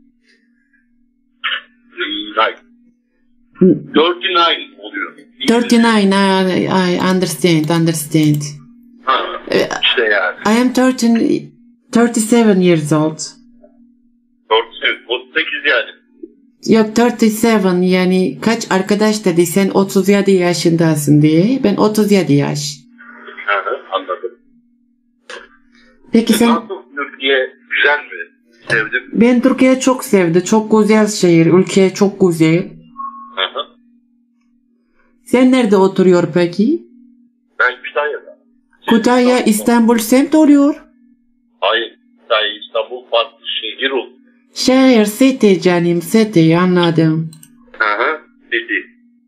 three, nine. otuz dokuz oluyor. otuz dokuz, I, I understand, understand. Ha, işte yani. I am thirteen, thirty-seven years old. otuz sekiz yani. Yok, otuz yedi yani kaç arkadaş dedi sen otuz yedi yaşındasın diye. Ben otuz yedi yaş. Hı hı, anladım. Peki sen... Nasıl Türkiye, güzel mi? Sevdim. Ben Türkiye çok sevdim. Çok güzel şehir. Ülke çok güzel. Hı hı. Sen nerede oturuyor peki? Ben Kütahya'da. Kütahya İstanbul semt oluyor. Hayır. Kütahya İstanbul farklı şehir oldu. Şehir, city canım, city, anladım. Hı hı. Dedi.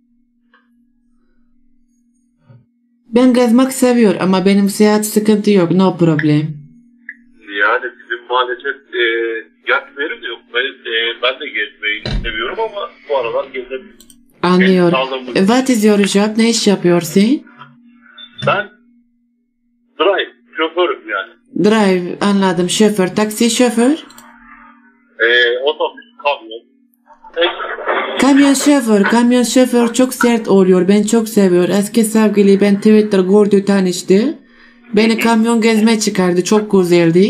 Ben gezmek seviyorum ama benim seyahat sıkıntı yok, no problem. Yani bizim maalesef e, yatmıyorum yok. Ben, e, ben de gezmeyi seviyorum ama bu aralar gezemiyorum. Anlıyorum. Evet, What is your job? Ne iş yapıyorsun? Ben drive, şoförüm yani. Drive, anladım. Şoför, taksi şoför. E, otobüs, kamyon. E, Kamyon şoför, kamyon şoför çok sert oluyor. Ben çok seviyorum. Eski sevgili ben Twitter gördü, tanıştı. Beni kamyon gezmeye çıkardı. Çok güzeldi.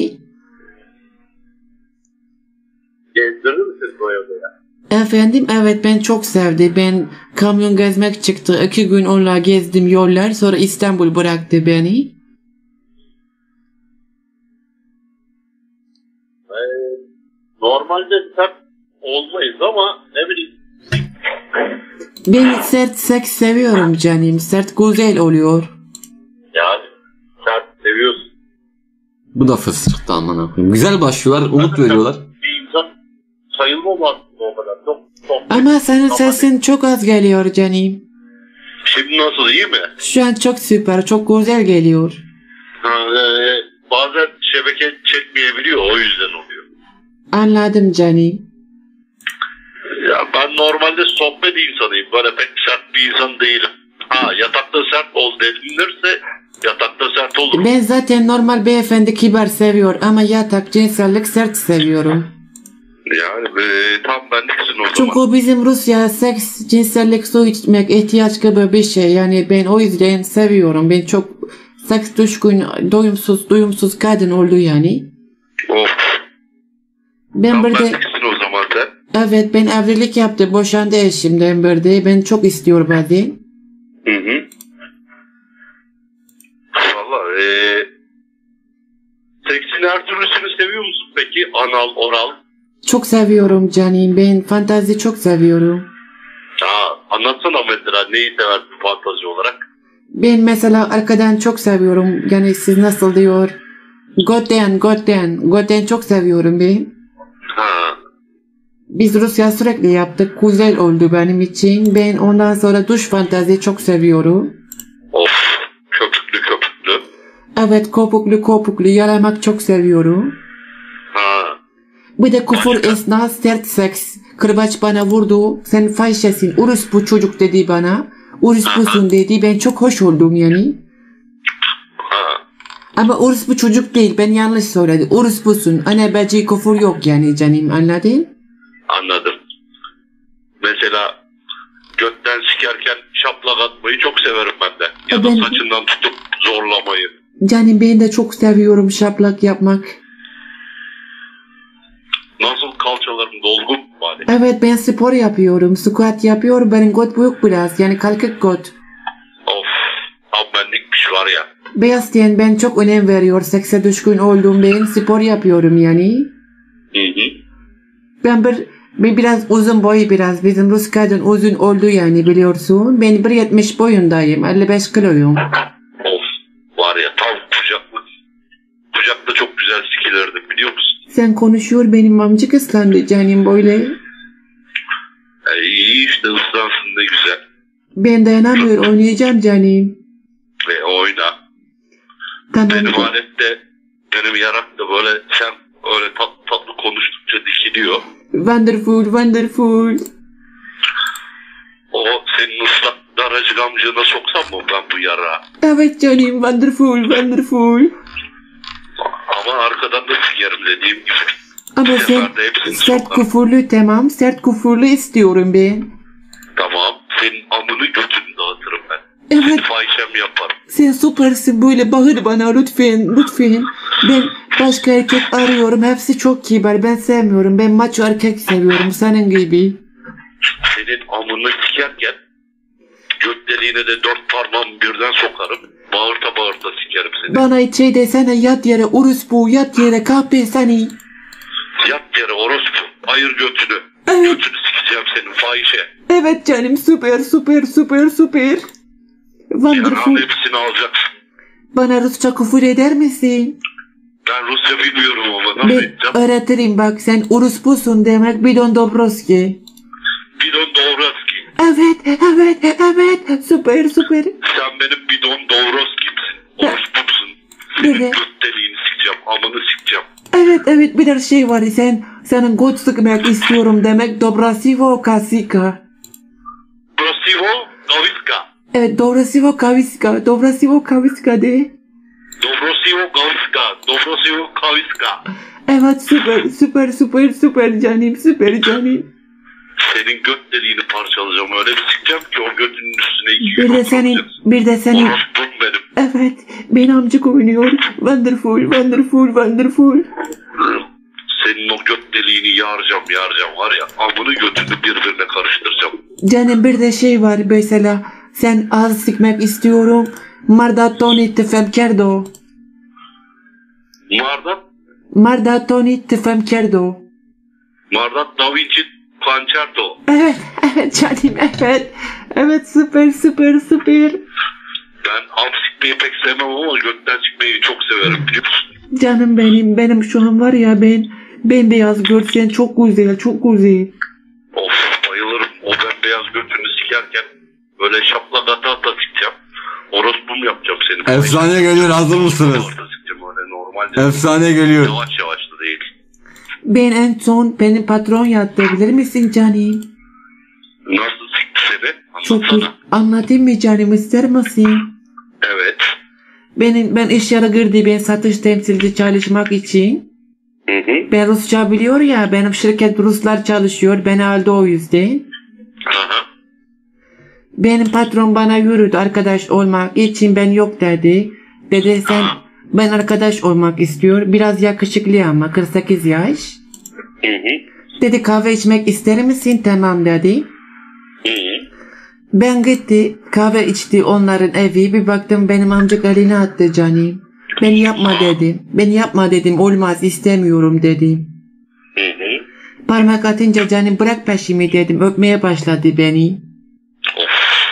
gezdirir misin o yolda? Efendim, evet ben çok sevdi. Ben kamyon gezmek çıktı. İki gün onunla gezdim yollar. Sonra İstanbul bıraktı beni. E, normalde sert olmayız ama ne bileyim. Ben sert seks seviyorum canım. Sert güzel oluyor. Yani sert seviyorsun. Bu da fıstıkta amına koyayım. Güzel başlıyorlar, umut veriyorlar. Bir insan sayılmaz o kadar. Çok, çok Ama senin sesin çok az geliyor canım. Şimdi nasıl, iyi mi? Şu an çok süper, çok güzel geliyor. Ha, e, bazen şebeke çekmeyebiliyor, o yüzden oluyor. Anladım canım. Ya ben normalde sohbet insanıyım. Böyle pek sert bir insan değilim. Ha yatakta sert ol denilirse yatakta sert olur. Ben zaten normal beyefendi kibar seviyor ama yatak cinsellik sert seviyorum. Yani e, tam benliksin o Çünkü zaman. o bizim Rusya seks, cinsellik, su içmek ihtiyaç gibi bir şey. Yani ben o yüzden seviyorum. Ben çok seks düşkün, doyumsuz, duyumsuz kadın oldu yani. Of. Ben Tam bir de, benliksin o zaman sen. evet ben evlilik yaptı, boşandı eşimden bir de. Ben çok istiyor bazen. Hı hı. Valla eee seksin her türlüsünü seviyor musun peki? Anal, oral. Çok seviyorum canım. Ben fantazi çok seviyorum. Ha, anlatsana mesela neyi seversin fantazi olarak? Ben mesela arkadan çok seviyorum. Yani siz nasıl diyor? Goten, Goten. Goten çok seviyorum ben. Ha. Biz Rusya sürekli yaptık. Güzel oldu benim için. Ben ondan sonra duş fantazi çok seviyorum. Of. Köpüklü köpüklü. Evet, kopuklu kopuklu yalamak çok seviyorum. Ha. Bir de küfür esna sert seks. Kırbaç bana vurdu. Sen fahişesin. Urus bu çocuk dedi bana. Urus busun dedi. Ben çok hoş oldum yani. Ha. Ama Urus bu çocuk değil. Ben yanlış söyledim. Urus busun. Ana bacı küfür yok yani canım. Anladın? Anladım. Mesela götten sikerken şaplak atmayı çok severim ben de. Ya da Ben- saçından tutup zorlamayı. Canım ben de çok seviyorum şaplak yapmak. Nasıl kalçalarım dolgun mu bari? Evet ben spor yapıyorum. Squat yapıyorum. Benim göt büyük biraz. Yani kalkık göt. Of. Tam benlikmiş var ya. Beyaz ten ben çok önem veriyor. Sekse düşkün oldum ben. Spor yapıyorum yani. Hı hı. Ben bir, ben biraz uzun boyu biraz. Bizim Rus kadın uzun oldu yani biliyorsun. Ben bir yetmiş boyundayım. elli beş kiloyum. Of. Var ya tam kucaklı. Kucakta çok güzel sikilirdik biliyor musun? Sen konuşuyor benim amcık ıslandı canım böyle. E, iyi işte ıslansın ne güzel. Ben dayanamıyor oynayacağım canım. Ve oyna. Tamam. Benim alette benim yarak da böyle sen öyle tatlı tatlı konuştukça dikiliyor. Wonderful, wonderful. O senin ıslak daracık amcığına soksam mı ben bu yarağı? Evet canım wonderful, wonderful. Ama arkadan da sikerim dediğim gibi. Ama sen Seferde hepsini sert sokarım. küfürlü tamam. Sert küfürlü istiyorum ben. Tamam. Senin amını götünü dağıtırım ben. Evet. Seni fahişem yaparım. Sen süpersin böyle bağır bana lütfen lütfen. Ben başka erkek arıyorum hepsi çok kibar ben sevmiyorum ben maço erkek seviyorum senin gibi. Senin amını sikerken göt deliğine de dört parmağımı birden sokarım. Bağırta bağırta sikerim seni. Bana hiç şey desene yat yere urus bu yat yere kahpe seni. Yat yere orospu. Ayır götünü. Evet. Götünü sikeceğim senin fahişe. Evet canım süper süper süper süper. Wonderful. Yanağın hepsini alacaksın. Bana Rusça küfür eder misin? Ben Rusça bilmiyorum ama nasıl Ben edeceğim? öğretirim bak sen urus busun demek bidon dobroski. Bidon Dobrovski. Evet evet evet süper süper. Sen benim bidon Dobrovski'msin. Orospumsun. Bir Senin de- göt deliğini sikeceğim. Amını sikeceğim. Evet evet bir de şey var sen senin göt sıkmak istiyorum demek Dobrasivo Kasika. Brasivo Gaviska. Evet Dobrasivo Kaviska Dobrasivo Kaviska de. Dobrosivo Gaviska. Dobrosivo Kaviska. Evet süper süper süper süper canım süper canım. Senin göt deliğini parçalayacağım. Öyle bir sikeceğim ki o götünün üstüne iki Bir de yumruk senin atacaksın. bir de senin Orospum benim. evet ben amcık oynuyor. Wonderful wonderful wonderful. Senin o göt deliğini yaracağım yaracağım var ya. Amını götünü birbirine karıştıracağım. Canım bir de şey var mesela sen ağız sıkmak istiyorum. Mardatoni tifem kerdo. Mardat, Mardatoni tifem kerdo. Mardat Da Vinci Concerto. Evet, evet canım, evet. Evet, süper, süper, süper. Ben am sikmeyi pek sevmem ama götten çıkmayı çok severim biliyor musun? Canım benim, benim şu an var ya ben, bembeyaz görsen çok güzel, çok güzel. Of bayılırım. O bembeyaz götünü sikerken böyle şaplak ata ata sikeceğim. Orospum yapacağım seni. Efsane geliyor, hazır mısınız? Orada sikeceğim öyle normalce. Efsane geliyor. Yavaş yavaş da değil. Ben en son benim patron yattı, bilir misin canım? Nasıl sikti seni? Çok Anlatsana. iyi. Anlatayım mı canım, ister misin? Evet. Benim, ben iş yeri girdi, ben satış temsilci çalışmak için. Hı hı. Ben Rusça biliyor ya, benim şirket Ruslar çalışıyor, beni aldı o yüzden. Aha. Benim patron bana yürüdü arkadaş olmak için, ben yok dedi. Dedi sen, ben arkadaş olmak istiyor, biraz yakışıklı ama kırk sekiz yaş. Hı hı. Dedi kahve içmek ister misin? Tamam dedi. Hı hı. Ben gitti kahve içti onların evi, bir baktım benim amcık elini attı canım. Ben yapma dedim. Ben yapma dedim, olmaz istemiyorum dedim. Hı hı. Parmak atınca canım bırak peşimi dedim, öpmeye başladı beni. Of.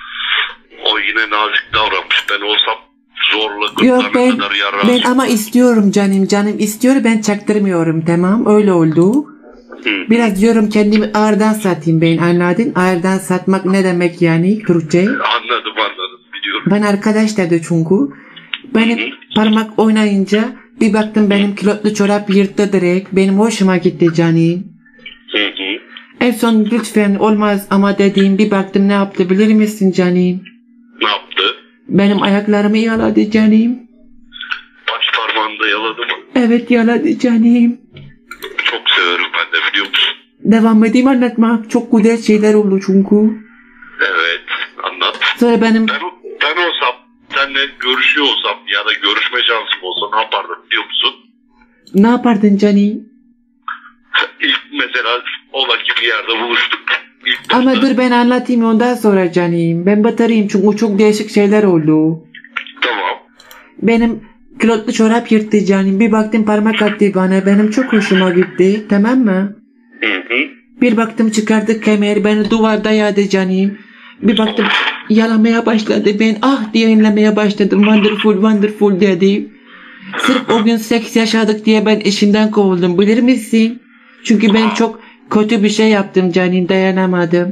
O yine nazik davranmış. Ben olsam zorla Yok gırtlağına ben, kadar yarar. ben ama istiyorum canım, canım istiyor, ben çaktırmıyorum, tamam öyle oldu. Hı. Biraz diyorum kendimi ağırdan satayım ben, anladın? Ağırdan satmak ne demek yani Türkçe? Anladım anladım biliyorum. Ben arkadaş dedi çünkü. Benim parmak oynayınca bir baktım benim kilotlu çorap yırttı direkt. Benim hoşuma gitti canım. Hı hı. En son lütfen olmaz ama dediğim, bir baktım ne yaptı bilir misin canım? Ne yaptı? Benim ayaklarımı yaladı canım. Baş parmağını da yaladı mı? Evet yaladı canım. Çok severim ben de biliyor musun? Devam edeyim anlatmak. Çok güzel şeyler oldu çünkü. Evet anlat. Sonra benim Ben, ben olsam seninle görüşüyor olsam ya da görüşme şansım olsa ne yapardım biliyor musun? ne yapardın canım? İlk mesela ola ki bir yerde buluştuk. İlk Ama başta- dur ben anlatayım ondan sonra canım. Ben batarayım çünkü çok değişik şeyler oldu. Tamam. Benim kilotlu çorap yırttı canım. Bir baktım parmak attı bana. Benim çok hoşuma gitti. Tamam mı? Hı hı. Bir baktım çıkardı kemer. Beni duvarda yadı canım. Bir baktım yalamaya başladı. Ben ah diye inlemeye başladım. Wonderful wonderful dedi. Sırf o gün seks yaşadık diye ben işimden kovuldum. Bilir misin? Çünkü ben çok kötü bir şey yaptım canım. Dayanamadım.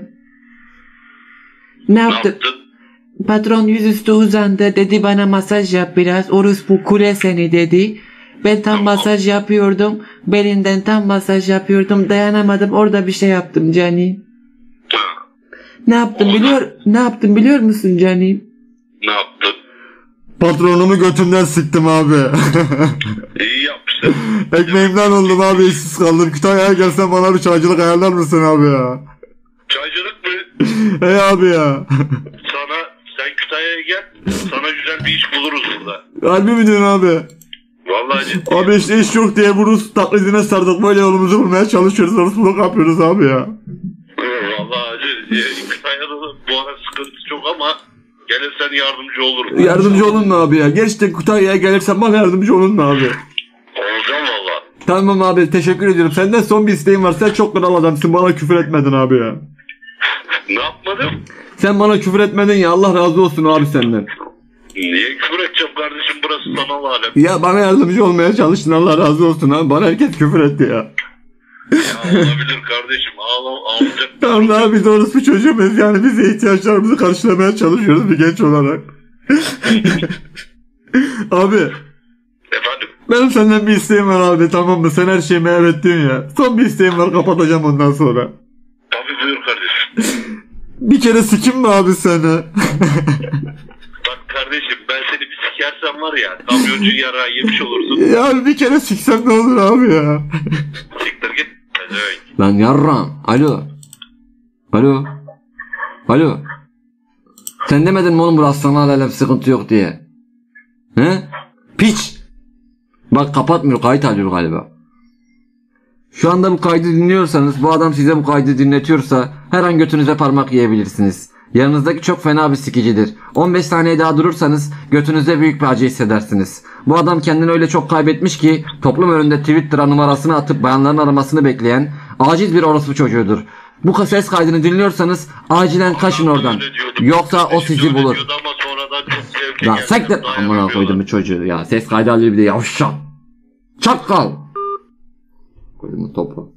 Ne Ne yaptım? yaptın? Patron yüzüstü uzandı, dedi bana masaj yap biraz, orospu kule seni dedi. Ben tam masaj yapıyordum, belinden tam masaj yapıyordum, dayanamadım, orada bir şey yaptım canım. Ha. Ne yaptım biliyor, ne yaptım biliyor musun canım? Ne yaptın? Patronumu götümden siktim abi. İyi yapmışsın. Ekmeğimden oldum abi, işsiz kaldım. Kütahya'ya gelsen bana bir çaycılık ayarlar mısın abi ya? Çaycılık mı? Hey abi ya. Sana sen Kütahya'ya gel. Sana güzel bir iş buluruz burada. Harbi mi diyorsun abi? Vallahi ciddi. Abi işte iş yok diye bu Rus taklidine sardık, böyle yolumuzu bulmaya çalışıyoruz. Rusluluk yapıyoruz abi ya. Vallahi acı. e, Kütahya'da da bu ara sıkıntı çok ama gelirsen yardımcı olurum. Yardımcı olun mu abi ya? Gerçekten Kütahya'ya gelirsen bana yardımcı olun mu abi? Olacağım valla. Tamam abi, teşekkür ediyorum. Senden son bir isteğim var. Sen çok kral adamsın, bana küfür etmedin abi ya. Ne yapmadım? Sen bana küfür etmedin ya, Allah razı olsun abi senden. Niye küfür edeceğim kardeşim, burası sanal alem. Ya bana yardımcı olmaya çalıştın, Allah razı olsun abi. Bana herkes küfür etti ya. Ya olabilir kardeşim, ağla, ağlayacak. Tamam da abi, doğrusu bir çocuğumuz yani, biz de ihtiyaçlarımızı karşılamaya çalışıyoruz bir genç olarak. Abi. Efendim? Benim senden bir isteğim var abi, tamam mı? Sen her şeyime evet diyorsun ya. Son bir isteğim var, kapatacağım ondan sonra. Tabii buyur kardeşim. Bir kere sikim mi abi seni? Bak kardeşim, ben seni bir sikersem var ya, kamyoncu yarağı yemiş olursun. Ya bir kere siksem ne olur abi ya? Siktir git. Evet. Lan yarram. Alo. Alo. Alo. Sen demedin mi oğlum bu aslanlarla alem sıkıntı yok diye? He? Piç. Bak kapatmıyor, kayıt alıyor galiba. Şu anda bu kaydı dinliyorsanız, bu adam size bu kaydı dinletiyorsa her an götünüze parmak yiyebilirsiniz. Yanınızdaki çok fena bir sikicidir. on beş saniye daha durursanız götünüzde büyük bir acı hissedersiniz. Bu adam kendini öyle çok kaybetmiş ki toplum önünde Twitter'a numarasını atıp bayanların aramasını bekleyen aciz bir orospu çocuğudur. Bu ses kaydını dinliyorsanız acilen kaçın oradan. Yoksa o sizi bulur. Ama sonradan çok zevke Lan geldi. sektir. Amına koydum bu çocuğu ya. Ses kaydı alıyor bir de yavşak. Çakal. Koydum topu.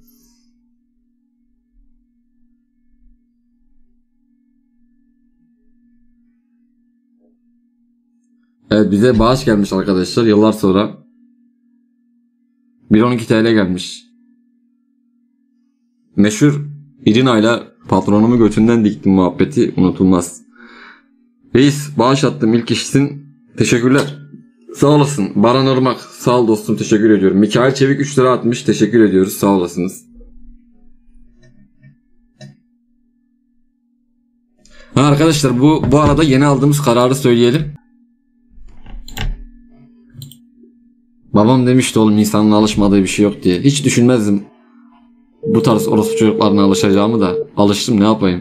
Evet, bize bağış gelmiş arkadaşlar yıllar sonra. bir on iki T L gelmiş. Meşhur İrina ile Patronumu götünden diktim muhabbeti unutulmaz. Reis bağış attım ilk işsin. Teşekkürler. Sağ olasın. Baran Irmak. Sağ ol dostum, teşekkür ediyorum. Mikail Çevik üç lira atmış. Teşekkür ediyoruz. Sağ olasınız. Ha arkadaşlar bu bu arada yeni aldığımız kararı söyleyelim. Babam demişti oğlum insanın alışmadığı bir şey yok diye. Hiç düşünmezdim bu tarz orospu çocuklarına alışacağımı da. Alıştım, ne yapayım.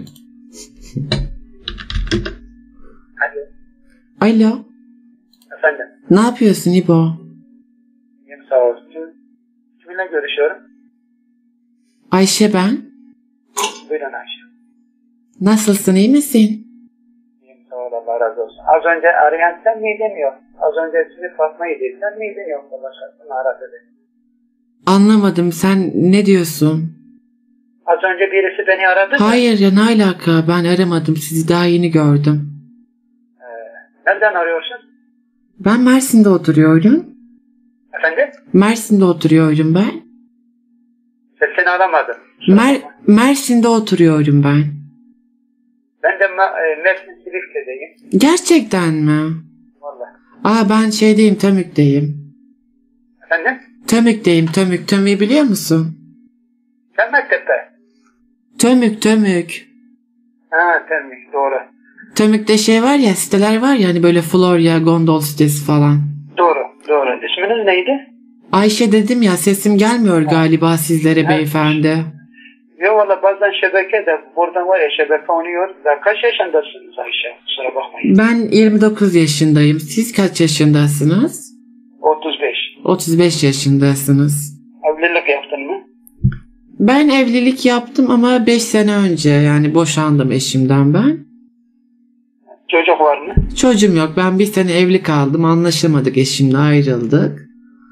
Alo. Efendim. Ne yapıyorsun İbo? İyiyim sağ olsun. Kiminle görüşüyorum? Ayşe ben. Buyurun Ayşe. Nasılsın, iyi misin? İyiyim sağ ol, Allah razı olsun. Az önce arayan sen miydin yok? Az önce sizi Fatma'yı değil sen miydin yok? Başkasını aradı beni. Anlamadım, sen ne diyorsun? Az önce birisi beni aradı. Hayır ya, ne alaka, ben aramadım, sizi daha yeni gördüm. Ee, nereden arıyorsun? Ben Mersin'de oturuyorum. Efendim? Mersin'de oturuyorum ben. Sesini alamadım. Mer Mersin'de oturuyorum ben. Ben de Ma- e, Mersin Silifke'deyim. Gerçekten mi? Vallahi. Aa, ben şeydeyim, Tömük'teyim. Efendim? Tömük'teyim, Tömük. Tömük'ü biliyor musun? Sen Mektep'te. Tömük, Tömük. Ha Temik doğru. Tömük'te şey var ya, siteler var ya hani böyle Florya, Gondol sitesi falan. Doğru doğru. İsminiz neydi? Ayşe dedim ya, sesim gelmiyor galiba sizlere beyefendi. Yok valla bazen şebeke de buradan var ya şebeke oynuyor. Da kaç yaşındasınız Ayşe? Kusura bakmayın. Ben yirmi dokuz yaşındayım. Siz kaç yaşındasınız? otuz beş. otuz beş yaşındasınız. Evlilik yaptın mı? Ben evlilik yaptım ama beş sene önce, yani boşandım eşimden ben. Çocuk var mı? Çocuğum yok. Ben bir sene evli kaldım. Anlaşamadık, eşimle ayrıldık.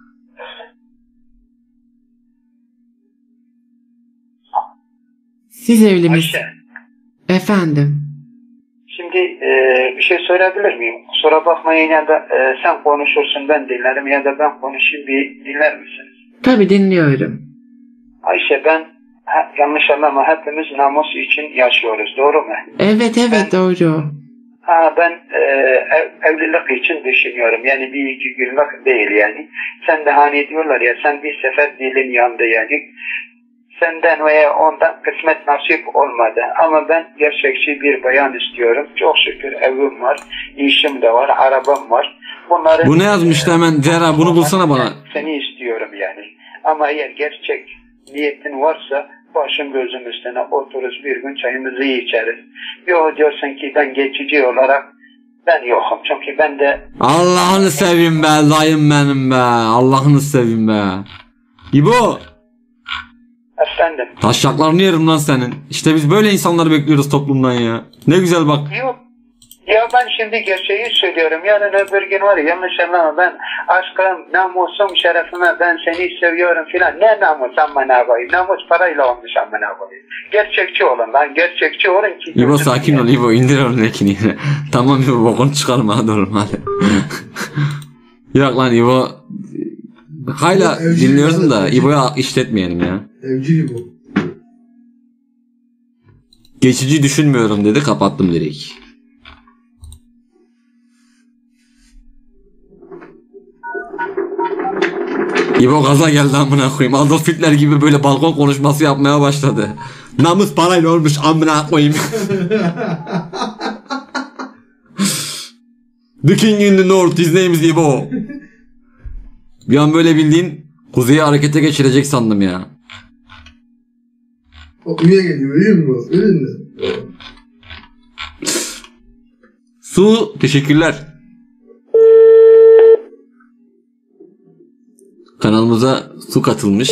Siz evli misiniz? Ayşe. Efendim. Şimdi e, bir şey söyleyebilir miyim? Kusura bakmayın ya da e, sen konuşursun ben dinlerim ya da ben konuşayım bir dinler misiniz? Tabii dinliyorum. Ayşe ben ha, yanlış anlama hepimiz namus için yaşıyoruz doğru mu? Evet evet doğru. Ha ben e, ev, evlilik için düşünüyorum yani bir iki günlük değil yani. Sen de hani diyorlar ya sen bir sefer dilin yandı yani. Senden veya ondan kısmet nasip olmadı. Ama ben gerçekçi bir bayan istiyorum. Çok şükür evim var, işim de var, arabam var. Bunları, Bu ne yazmıştı hemen Zehra, bunu bulsana bana. Seni istiyorum yani. Ama eğer gerçek niyetin varsa başım gözüm üstüne otururuz bir gün çayımızı içeriz. Yok diyorsun ki ben geçici olarak ben yokum. Çünkü ben de... Allah'ını seveyim be dayım benim be. Allah'ını seveyim be. İbo. Efendim. Taşaklarını yerim lan senin. İşte biz böyle insanları bekliyoruz toplumdan ya. Ne güzel bak. Yok. Ya ben şimdi gerçeği söylüyorum. Yarın öbür gün var ya yanlış anlama ben aşkım, namusum, şerefime ben seni seviyorum filan. Ne namus amına koyayım. Namus parayla olmuş amına koyayım. Gerçekçi olun lan. Gerçekçi olun ki. İbo sakin ol İbo, indir onun ekini. Tamam İbo, bokunu çıkarma hadi oğlum hadi. Yok lan İbo. Hala dinliyorsun da İbo'ya işletmeyelim ya. Evcil bu. Geçici düşünmüyorum dedi, kapattım direkt. İbo gaza geldi amına koyayım. Adolf Hitler gibi böyle balkon konuşması yapmaya başladı. Namus parayla olmuş amına koyayım. The King in the North, his name is İbo. Bir an böyle bildiğin kuzeyi harekete geçirecek sandım ya. O üye geliyor, biliyor musun? Öyle mi? Su, teşekkürler. Kanalımıza su katılmış.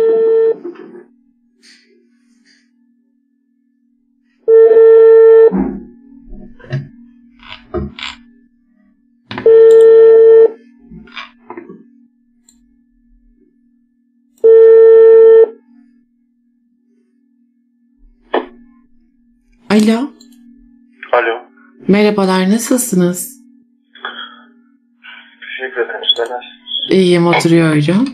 Alo. Alo. Merhabalar, nasılsınız? Teşekkür ederim. Sen nasılsın? İyiyim, oturuyorum.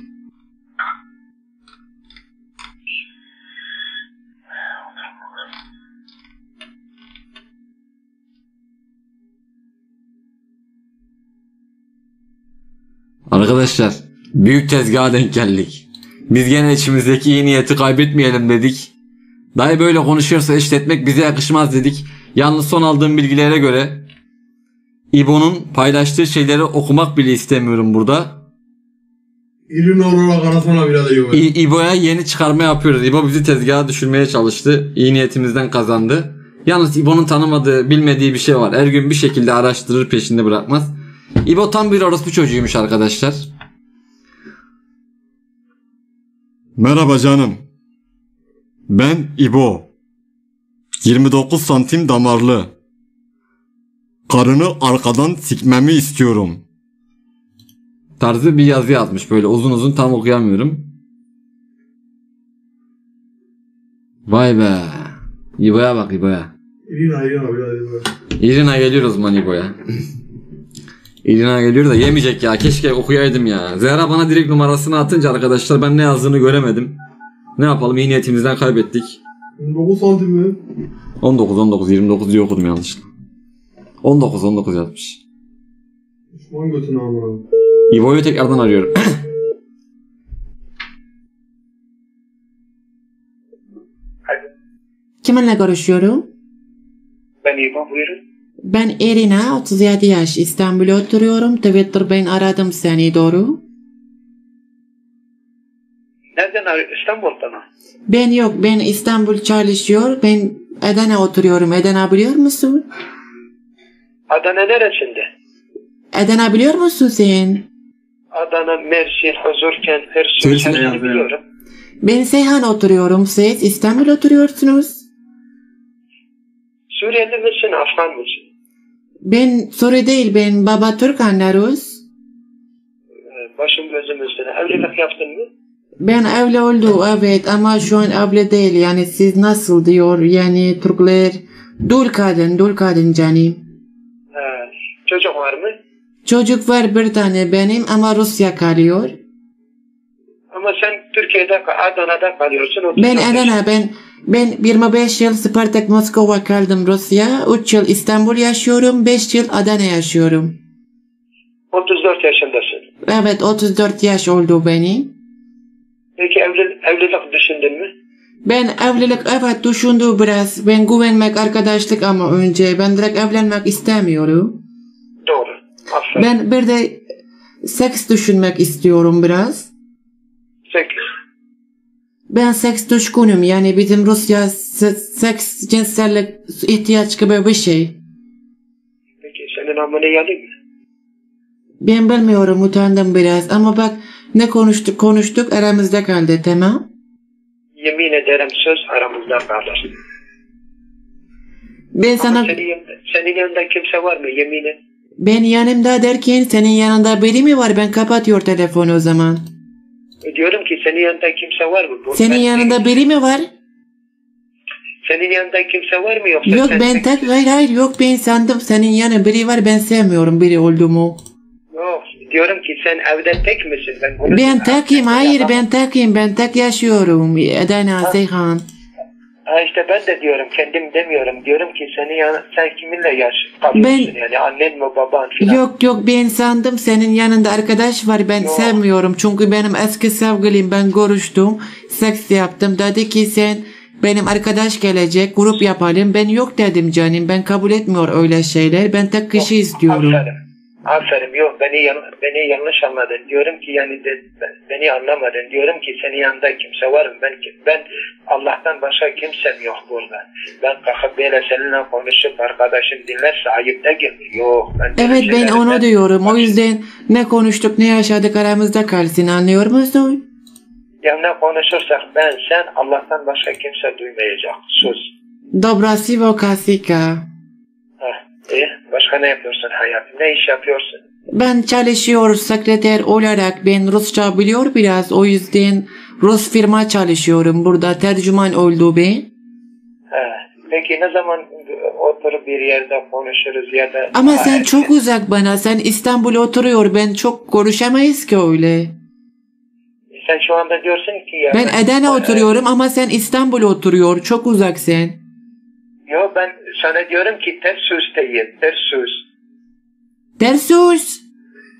Arkadaşlar büyük tezgaha denk geldik. Biz gene içimizdeki iyi niyeti kaybetmeyelim dedik. Dayı böyle konuşuyorsa işletmek bize yakışmaz dedik. Yalnız son aldığım bilgilere göre İbo'nun paylaştığı şeyleri okumak bile istemiyorum burada. İrini olarak arasana birader yok. İ- İbo'ya yeni çıkarma yapıyoruz. İbo bizi tezgaha düşürmeye çalıştı. İyi niyetimizden kazandı. Yalnız İbo'nun tanımadığı, bilmediği bir şey var. Her gün bir şekilde araştırır, peşinde bırakmaz. İbo tam bir orospu çocuğuymuş arkadaşlar. Merhaba canım. Ben İbo. yirmi dokuz santim damarlı. Karını arkadan sikmemi istiyorum. Tarzı bir yazı yazmış böyle uzun uzun, tam okuyamıyorum. Vay be. İbo'ya bak İbo'ya. İrina İrina birader. İrina geliyor o zaman İbo'ya. İrina geliyor da yemeyecek ya. Keşke okuyaydım ya. Zehra bana direkt numarasını atınca arkadaşlar ben ne yazdığını göremedim. Ne yapalım, iyi niyetimizden kaybettik. yirmi dokuz santim mi? on dokuz on dokuz yirmi dokuz diye okudum yanlışlıkla. on dokuz on dokuz yazmış. Düşman götüne amına. İbo'yu tekrardan arıyorum. Kiminle görüşüyorum? Ben İbo, buyurun. Ben Irina, otuz yedi yaş, İstanbul'da oturuyorum. Twitter ben aradım seni, doğru? Nereden arıyor? İstanbul'dan mı? Ben yok, ben İstanbul çalışıyor. Ben Adana oturuyorum. Adana biliyor musun? Adana neresinde? Adana biliyor musun sen? Adana, Mersin, Huzurkent, Hırsun, Söylesene hepsini ya. biliyorum. Ben Seyhan oturuyorum. Siz İstanbul oturuyorsunuz. Suriyeli misin, Afgan mısın? Ben Suriye değil, ben baba Türk, anne Rus. Ee, Başım gözüm üstüne. Evlilik yaptın mı? Ben evli oldum, evet, ama şu an evli değil. Yani siz nasıl diyor, yani Türkler dul kadın, dul kadın canım. Ee, çocuk var mı? Çocuk var bir tane benim ama Rusya kalıyor. Ama sen Türkiye'de, Adana'da kalıyorsun. otuz Ben dört Adana, ben ben yirmi beş yıl Spartak Moskova kaldım Rusya. üç yıl İstanbul yaşıyorum, beş yıl Adana yaşıyorum. otuz dört yaşındasın. Evet, otuz dört yaş oldu benim. Peki evli, evlilik düşündün mü? Ben evlilik evet düşündüm biraz. Ben güvenmek, arkadaşlık ama önce. Ben direkt evlenmek istemiyorum. Doğru. Aferin. Ben bir de seks düşünmek istiyorum biraz. Sekiz. Ben seks düşkünüm. Yani bizim Rusya se- seks, cinsellik ihtiyaç gibi bir şey. Peki senin amına yalayım mı? Ben bilmiyorum, utandım biraz. Ama bak ne konuştuk konuştuk aramızda kaldı, tamam. Yemin ederim söz aramızda kalır. Ben sana Ama senin yanında, senin yanında kimse var mı yemin et? ben yanımda derken senin yanında biri mi var? Ben kapatıyor telefonu o zaman. Diyorum ki senin yanında kimse var mı? Bu- Senin ben- yanında biri mi var? Senin yanında kimse var mı yoksa Yok sen ben tek- tek hayır hayır yok, ben sandım senin yanı biri var, ben sevmiyorum biri olduğumu. Yok. Diyorum ki sen evde tek misin? Ben, bunu Ben tekim, hayır Tamam. ben tekim, ben tek yaşıyorum Adana, Seyhan. Ha işte ben de diyorum, kendim demiyorum. Diyorum ki senin yan, sen kiminle yaş kalıyorsun Ben- yani annen mi baban filan. Yok yok, ben sandım senin yanında arkadaş var, ben Yok. sevmiyorum çünkü benim eski sevgilim, ben görüştüm, seks yaptım, dedi ki sen benim arkadaş gelecek, grup yapalım, ben yok dedim canım, ben kabul etmiyor öyle şeyler, ben tek kişi istiyorum. Aferin. Aferin. Yok beni yan- beni yanlış anladın. Diyorum ki yani de, ben- beni anlamadın. Diyorum ki senin yanında kimse var mı? Ben ben Allah'tan başka kimsem yok burada. Ben kalkıp böyle seninle konuşup arkadaşım dinlerse ayıp değil mi? Yok. Ben böyle Evet ben şeyleri onu ben- diyorum, o yüzden ne konuştuk ne yaşadık aramızda kalsın, anlıyor musun? Ya ne konuşursak ben sen Allah'tan başka kimse duymayacak. Sus. Dobra sivo kasika. Heh, iyi. Başka ne yapıyorsun hayatım? Ne iş yapıyorsun? Ben çalışıyor sekreter olarak, ben Rusça biliyor biraz, o yüzden Rus firma çalışıyorum, burada tercüman oldu ben. He. Peki ne zaman oturup bir yerde konuşuruz ya da... Ama sen çok uzak bana, sen İstanbul oturuyor, ben çok konuşamayız ki öyle. Sen şu anda diyorsun ki... Ya Ben Adana oturuyorum ama sen İstanbul oturuyor, çok uzak sen. Yok ben sana diyorum ki ters söz değil, ters söz. Ters söz.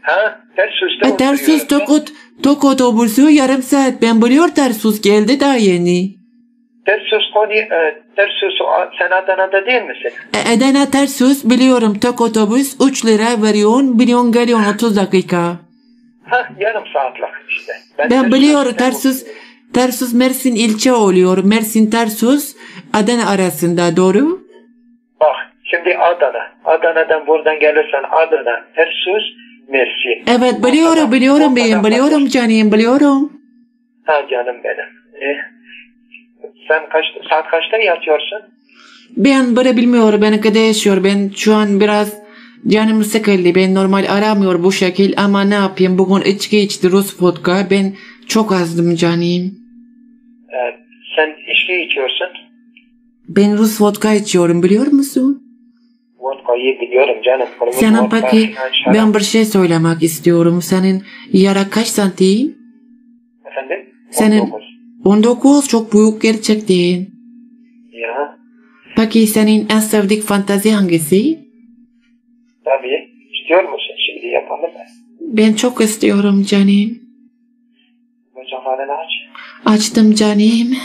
Ha? Tersus'ta E, Tarsus oturuyorum. tok, ot- tok otobüsü yarım saat. Ben biliyor Tarsus geldi daha yeni. Tersus konu, e, Tersus o- sen Adana'da değil misin? E, Adana Tarsus biliyorum tok otobüs üç lira veriyorsun. Biliyorsun geliyorsun otuz dakika. Ha, yarım saatlik işte. Ben Tersus'ta biliyorum Tarsus, oturuyorum. Tarsus Mersin ilçe oluyor. Mersin Tarsus Adana arasında doğru. Bak şimdi Adana. Adana'dan buradan gelirsen Adana, Tersus, Mersin. Evet biliyorum biliyorum ben biliyorum canım biliyorum. Ha canım benim. E, sen kaç, saat kaçta yatıyorsun? Ben böyle bilmiyorum ben kadar yaşıyor. Ben şu an biraz canım sıkıldı. Ben normal aramıyor bu şekil ama ne yapayım bugün içki içti Rus vodka. Ben çok azdım canım. E, sen içki içiyorsun. Ben Rus vodka içiyorum biliyor musun? Vodka'yı biliyorum canım. Kırmızı Senin vodka, peki filan şarap. ben bir şey söylemek istiyorum. Senin yara kaç santim? Efendim? Senin on dokuz. on dokuz çok büyük gerçekten. Ya Peki senin en sevdiğin fantazi hangisi? tabii. İstiyor musun? Şimdi yapalım mı? Ben çok istiyorum canım. Bacaklarını aç. Açtım canım.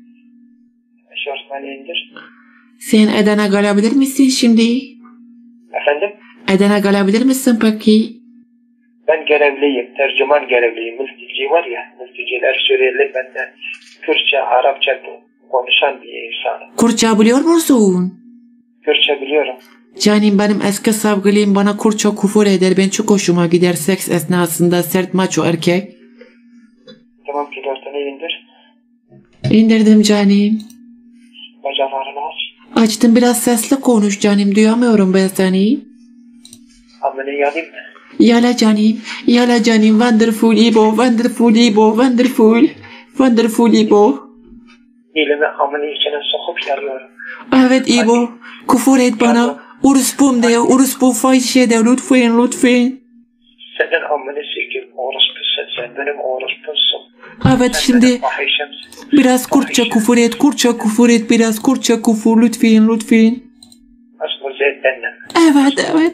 Eşofmanı indir. Sen Adana kalabilir misin şimdi? Efendim? Adana kalabilir misin peki? Ben görevliyim. Tercüman görevliyim. Mülteci var ya. Mülteciler Suriyeli. Ben de Kürtçe, Arapça konuşan bir insanım. Kurça biliyor musun? Kürtçe biliyorum. Canım benim eski sevgilim bana Kurça küfür eder. Ben çok hoşuma gider seks esnasında sert maço erkek. Tamam pilotunu indir. İndirdim canım. Bacaklarını aç. Açtım biraz sesli konuş canım. Duyamıyorum ben seni. Amını yalayım mı? Yala canım. Yala canım. Wonderful İbo. Wonderful İbo. Wonderful. Wonderful İbo. Elimi amını içine sokup yalıyorum. Evet İbo. Küfür et bana. Uruspum de. Uruspu fahişe de. Lütfen lütfen. Senin amını sikim. Orospusun sen. Benim orospumsun. Evet Sen şimdi benim fahişemsin. biraz Kurtça küfür et. Kurtça küfür et. Biraz Kurtça küfür lütfen lütfen. Aşkı zeytenle. Evet evet.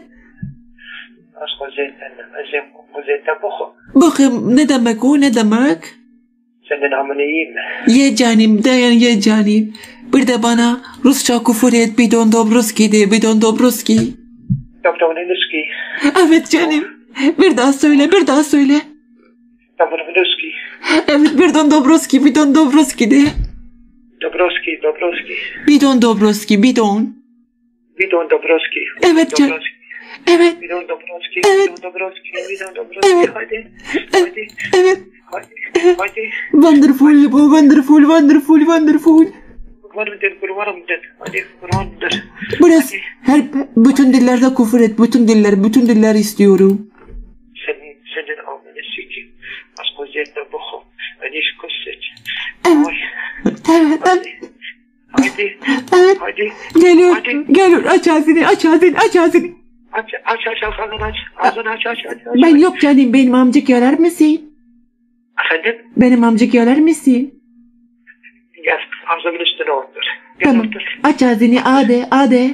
Aşkı zeytenle. Azim bu zeyten boku. Bakın ne demek o ne demek? Senin amını yiyeyim mi? Ye canım dayan ye canım. Bir de bana Rusça küfür et. Bidon Dobruski de. Bidon Dobruski. Dobrovniski. Evet canım. Bir daha söyle bir daha söyle. Dobrovniski. Evet Bidon Dobruski. Bidon Dobruski de. Dobroski. Dobroski. Bidon Dobruski. Bidon. Bidon Dobroski. Evet canım. Dobroski. Evet. Bidon Dobroski. Evet. Bidon Dobroski. Bidon Dobroski. Evet. Hadi. Evet. Hadi. Evet. Hadi. Hadi. Wonderful bu wonderful wonderful wonderful. Kurbanımdır. Kurbanımdır. Hadi. Kurbanımdır. Biraz her bütün dillerde küfür et. Bütün diller bütün diller istiyorum. Senin, senin amını sikim. Aşkı zeyten boku. Aniş kusseç. Evet. Oy. Evet. Evet. Hadi. Evet. Hadi. Geliyor. Hadi. Geliyor. Aç ağzını aç ağzını aç ağzını. Aç aç aç ağzını aç. Ağzını aç aç aç. aç. Ben yok canım benim amcık yalar mısın? Efendim? Benim amcık yalar mısın? Gel ağzımın üstüne otur. Gel Tamam. otur. Aç ağzını ade ade.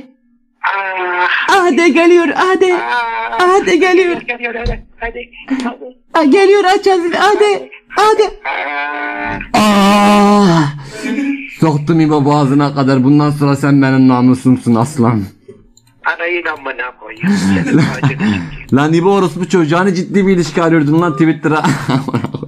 Ah. Ade geliyor ade. Ah. Ade geliyor. Geliyor hadi. Hadi. Hadi. Aa, geliyor aç ağzını ade. Ade. Ah. Ah! Soktum İbo boğazına kadar. Bundan sonra sen benim namusumsun aslan. Anayı amına koyayım. Senin acını sikeyim. Lan İbo orospu çocuğu hani ciddi bir ilişki arıyordun lan Twitter'a.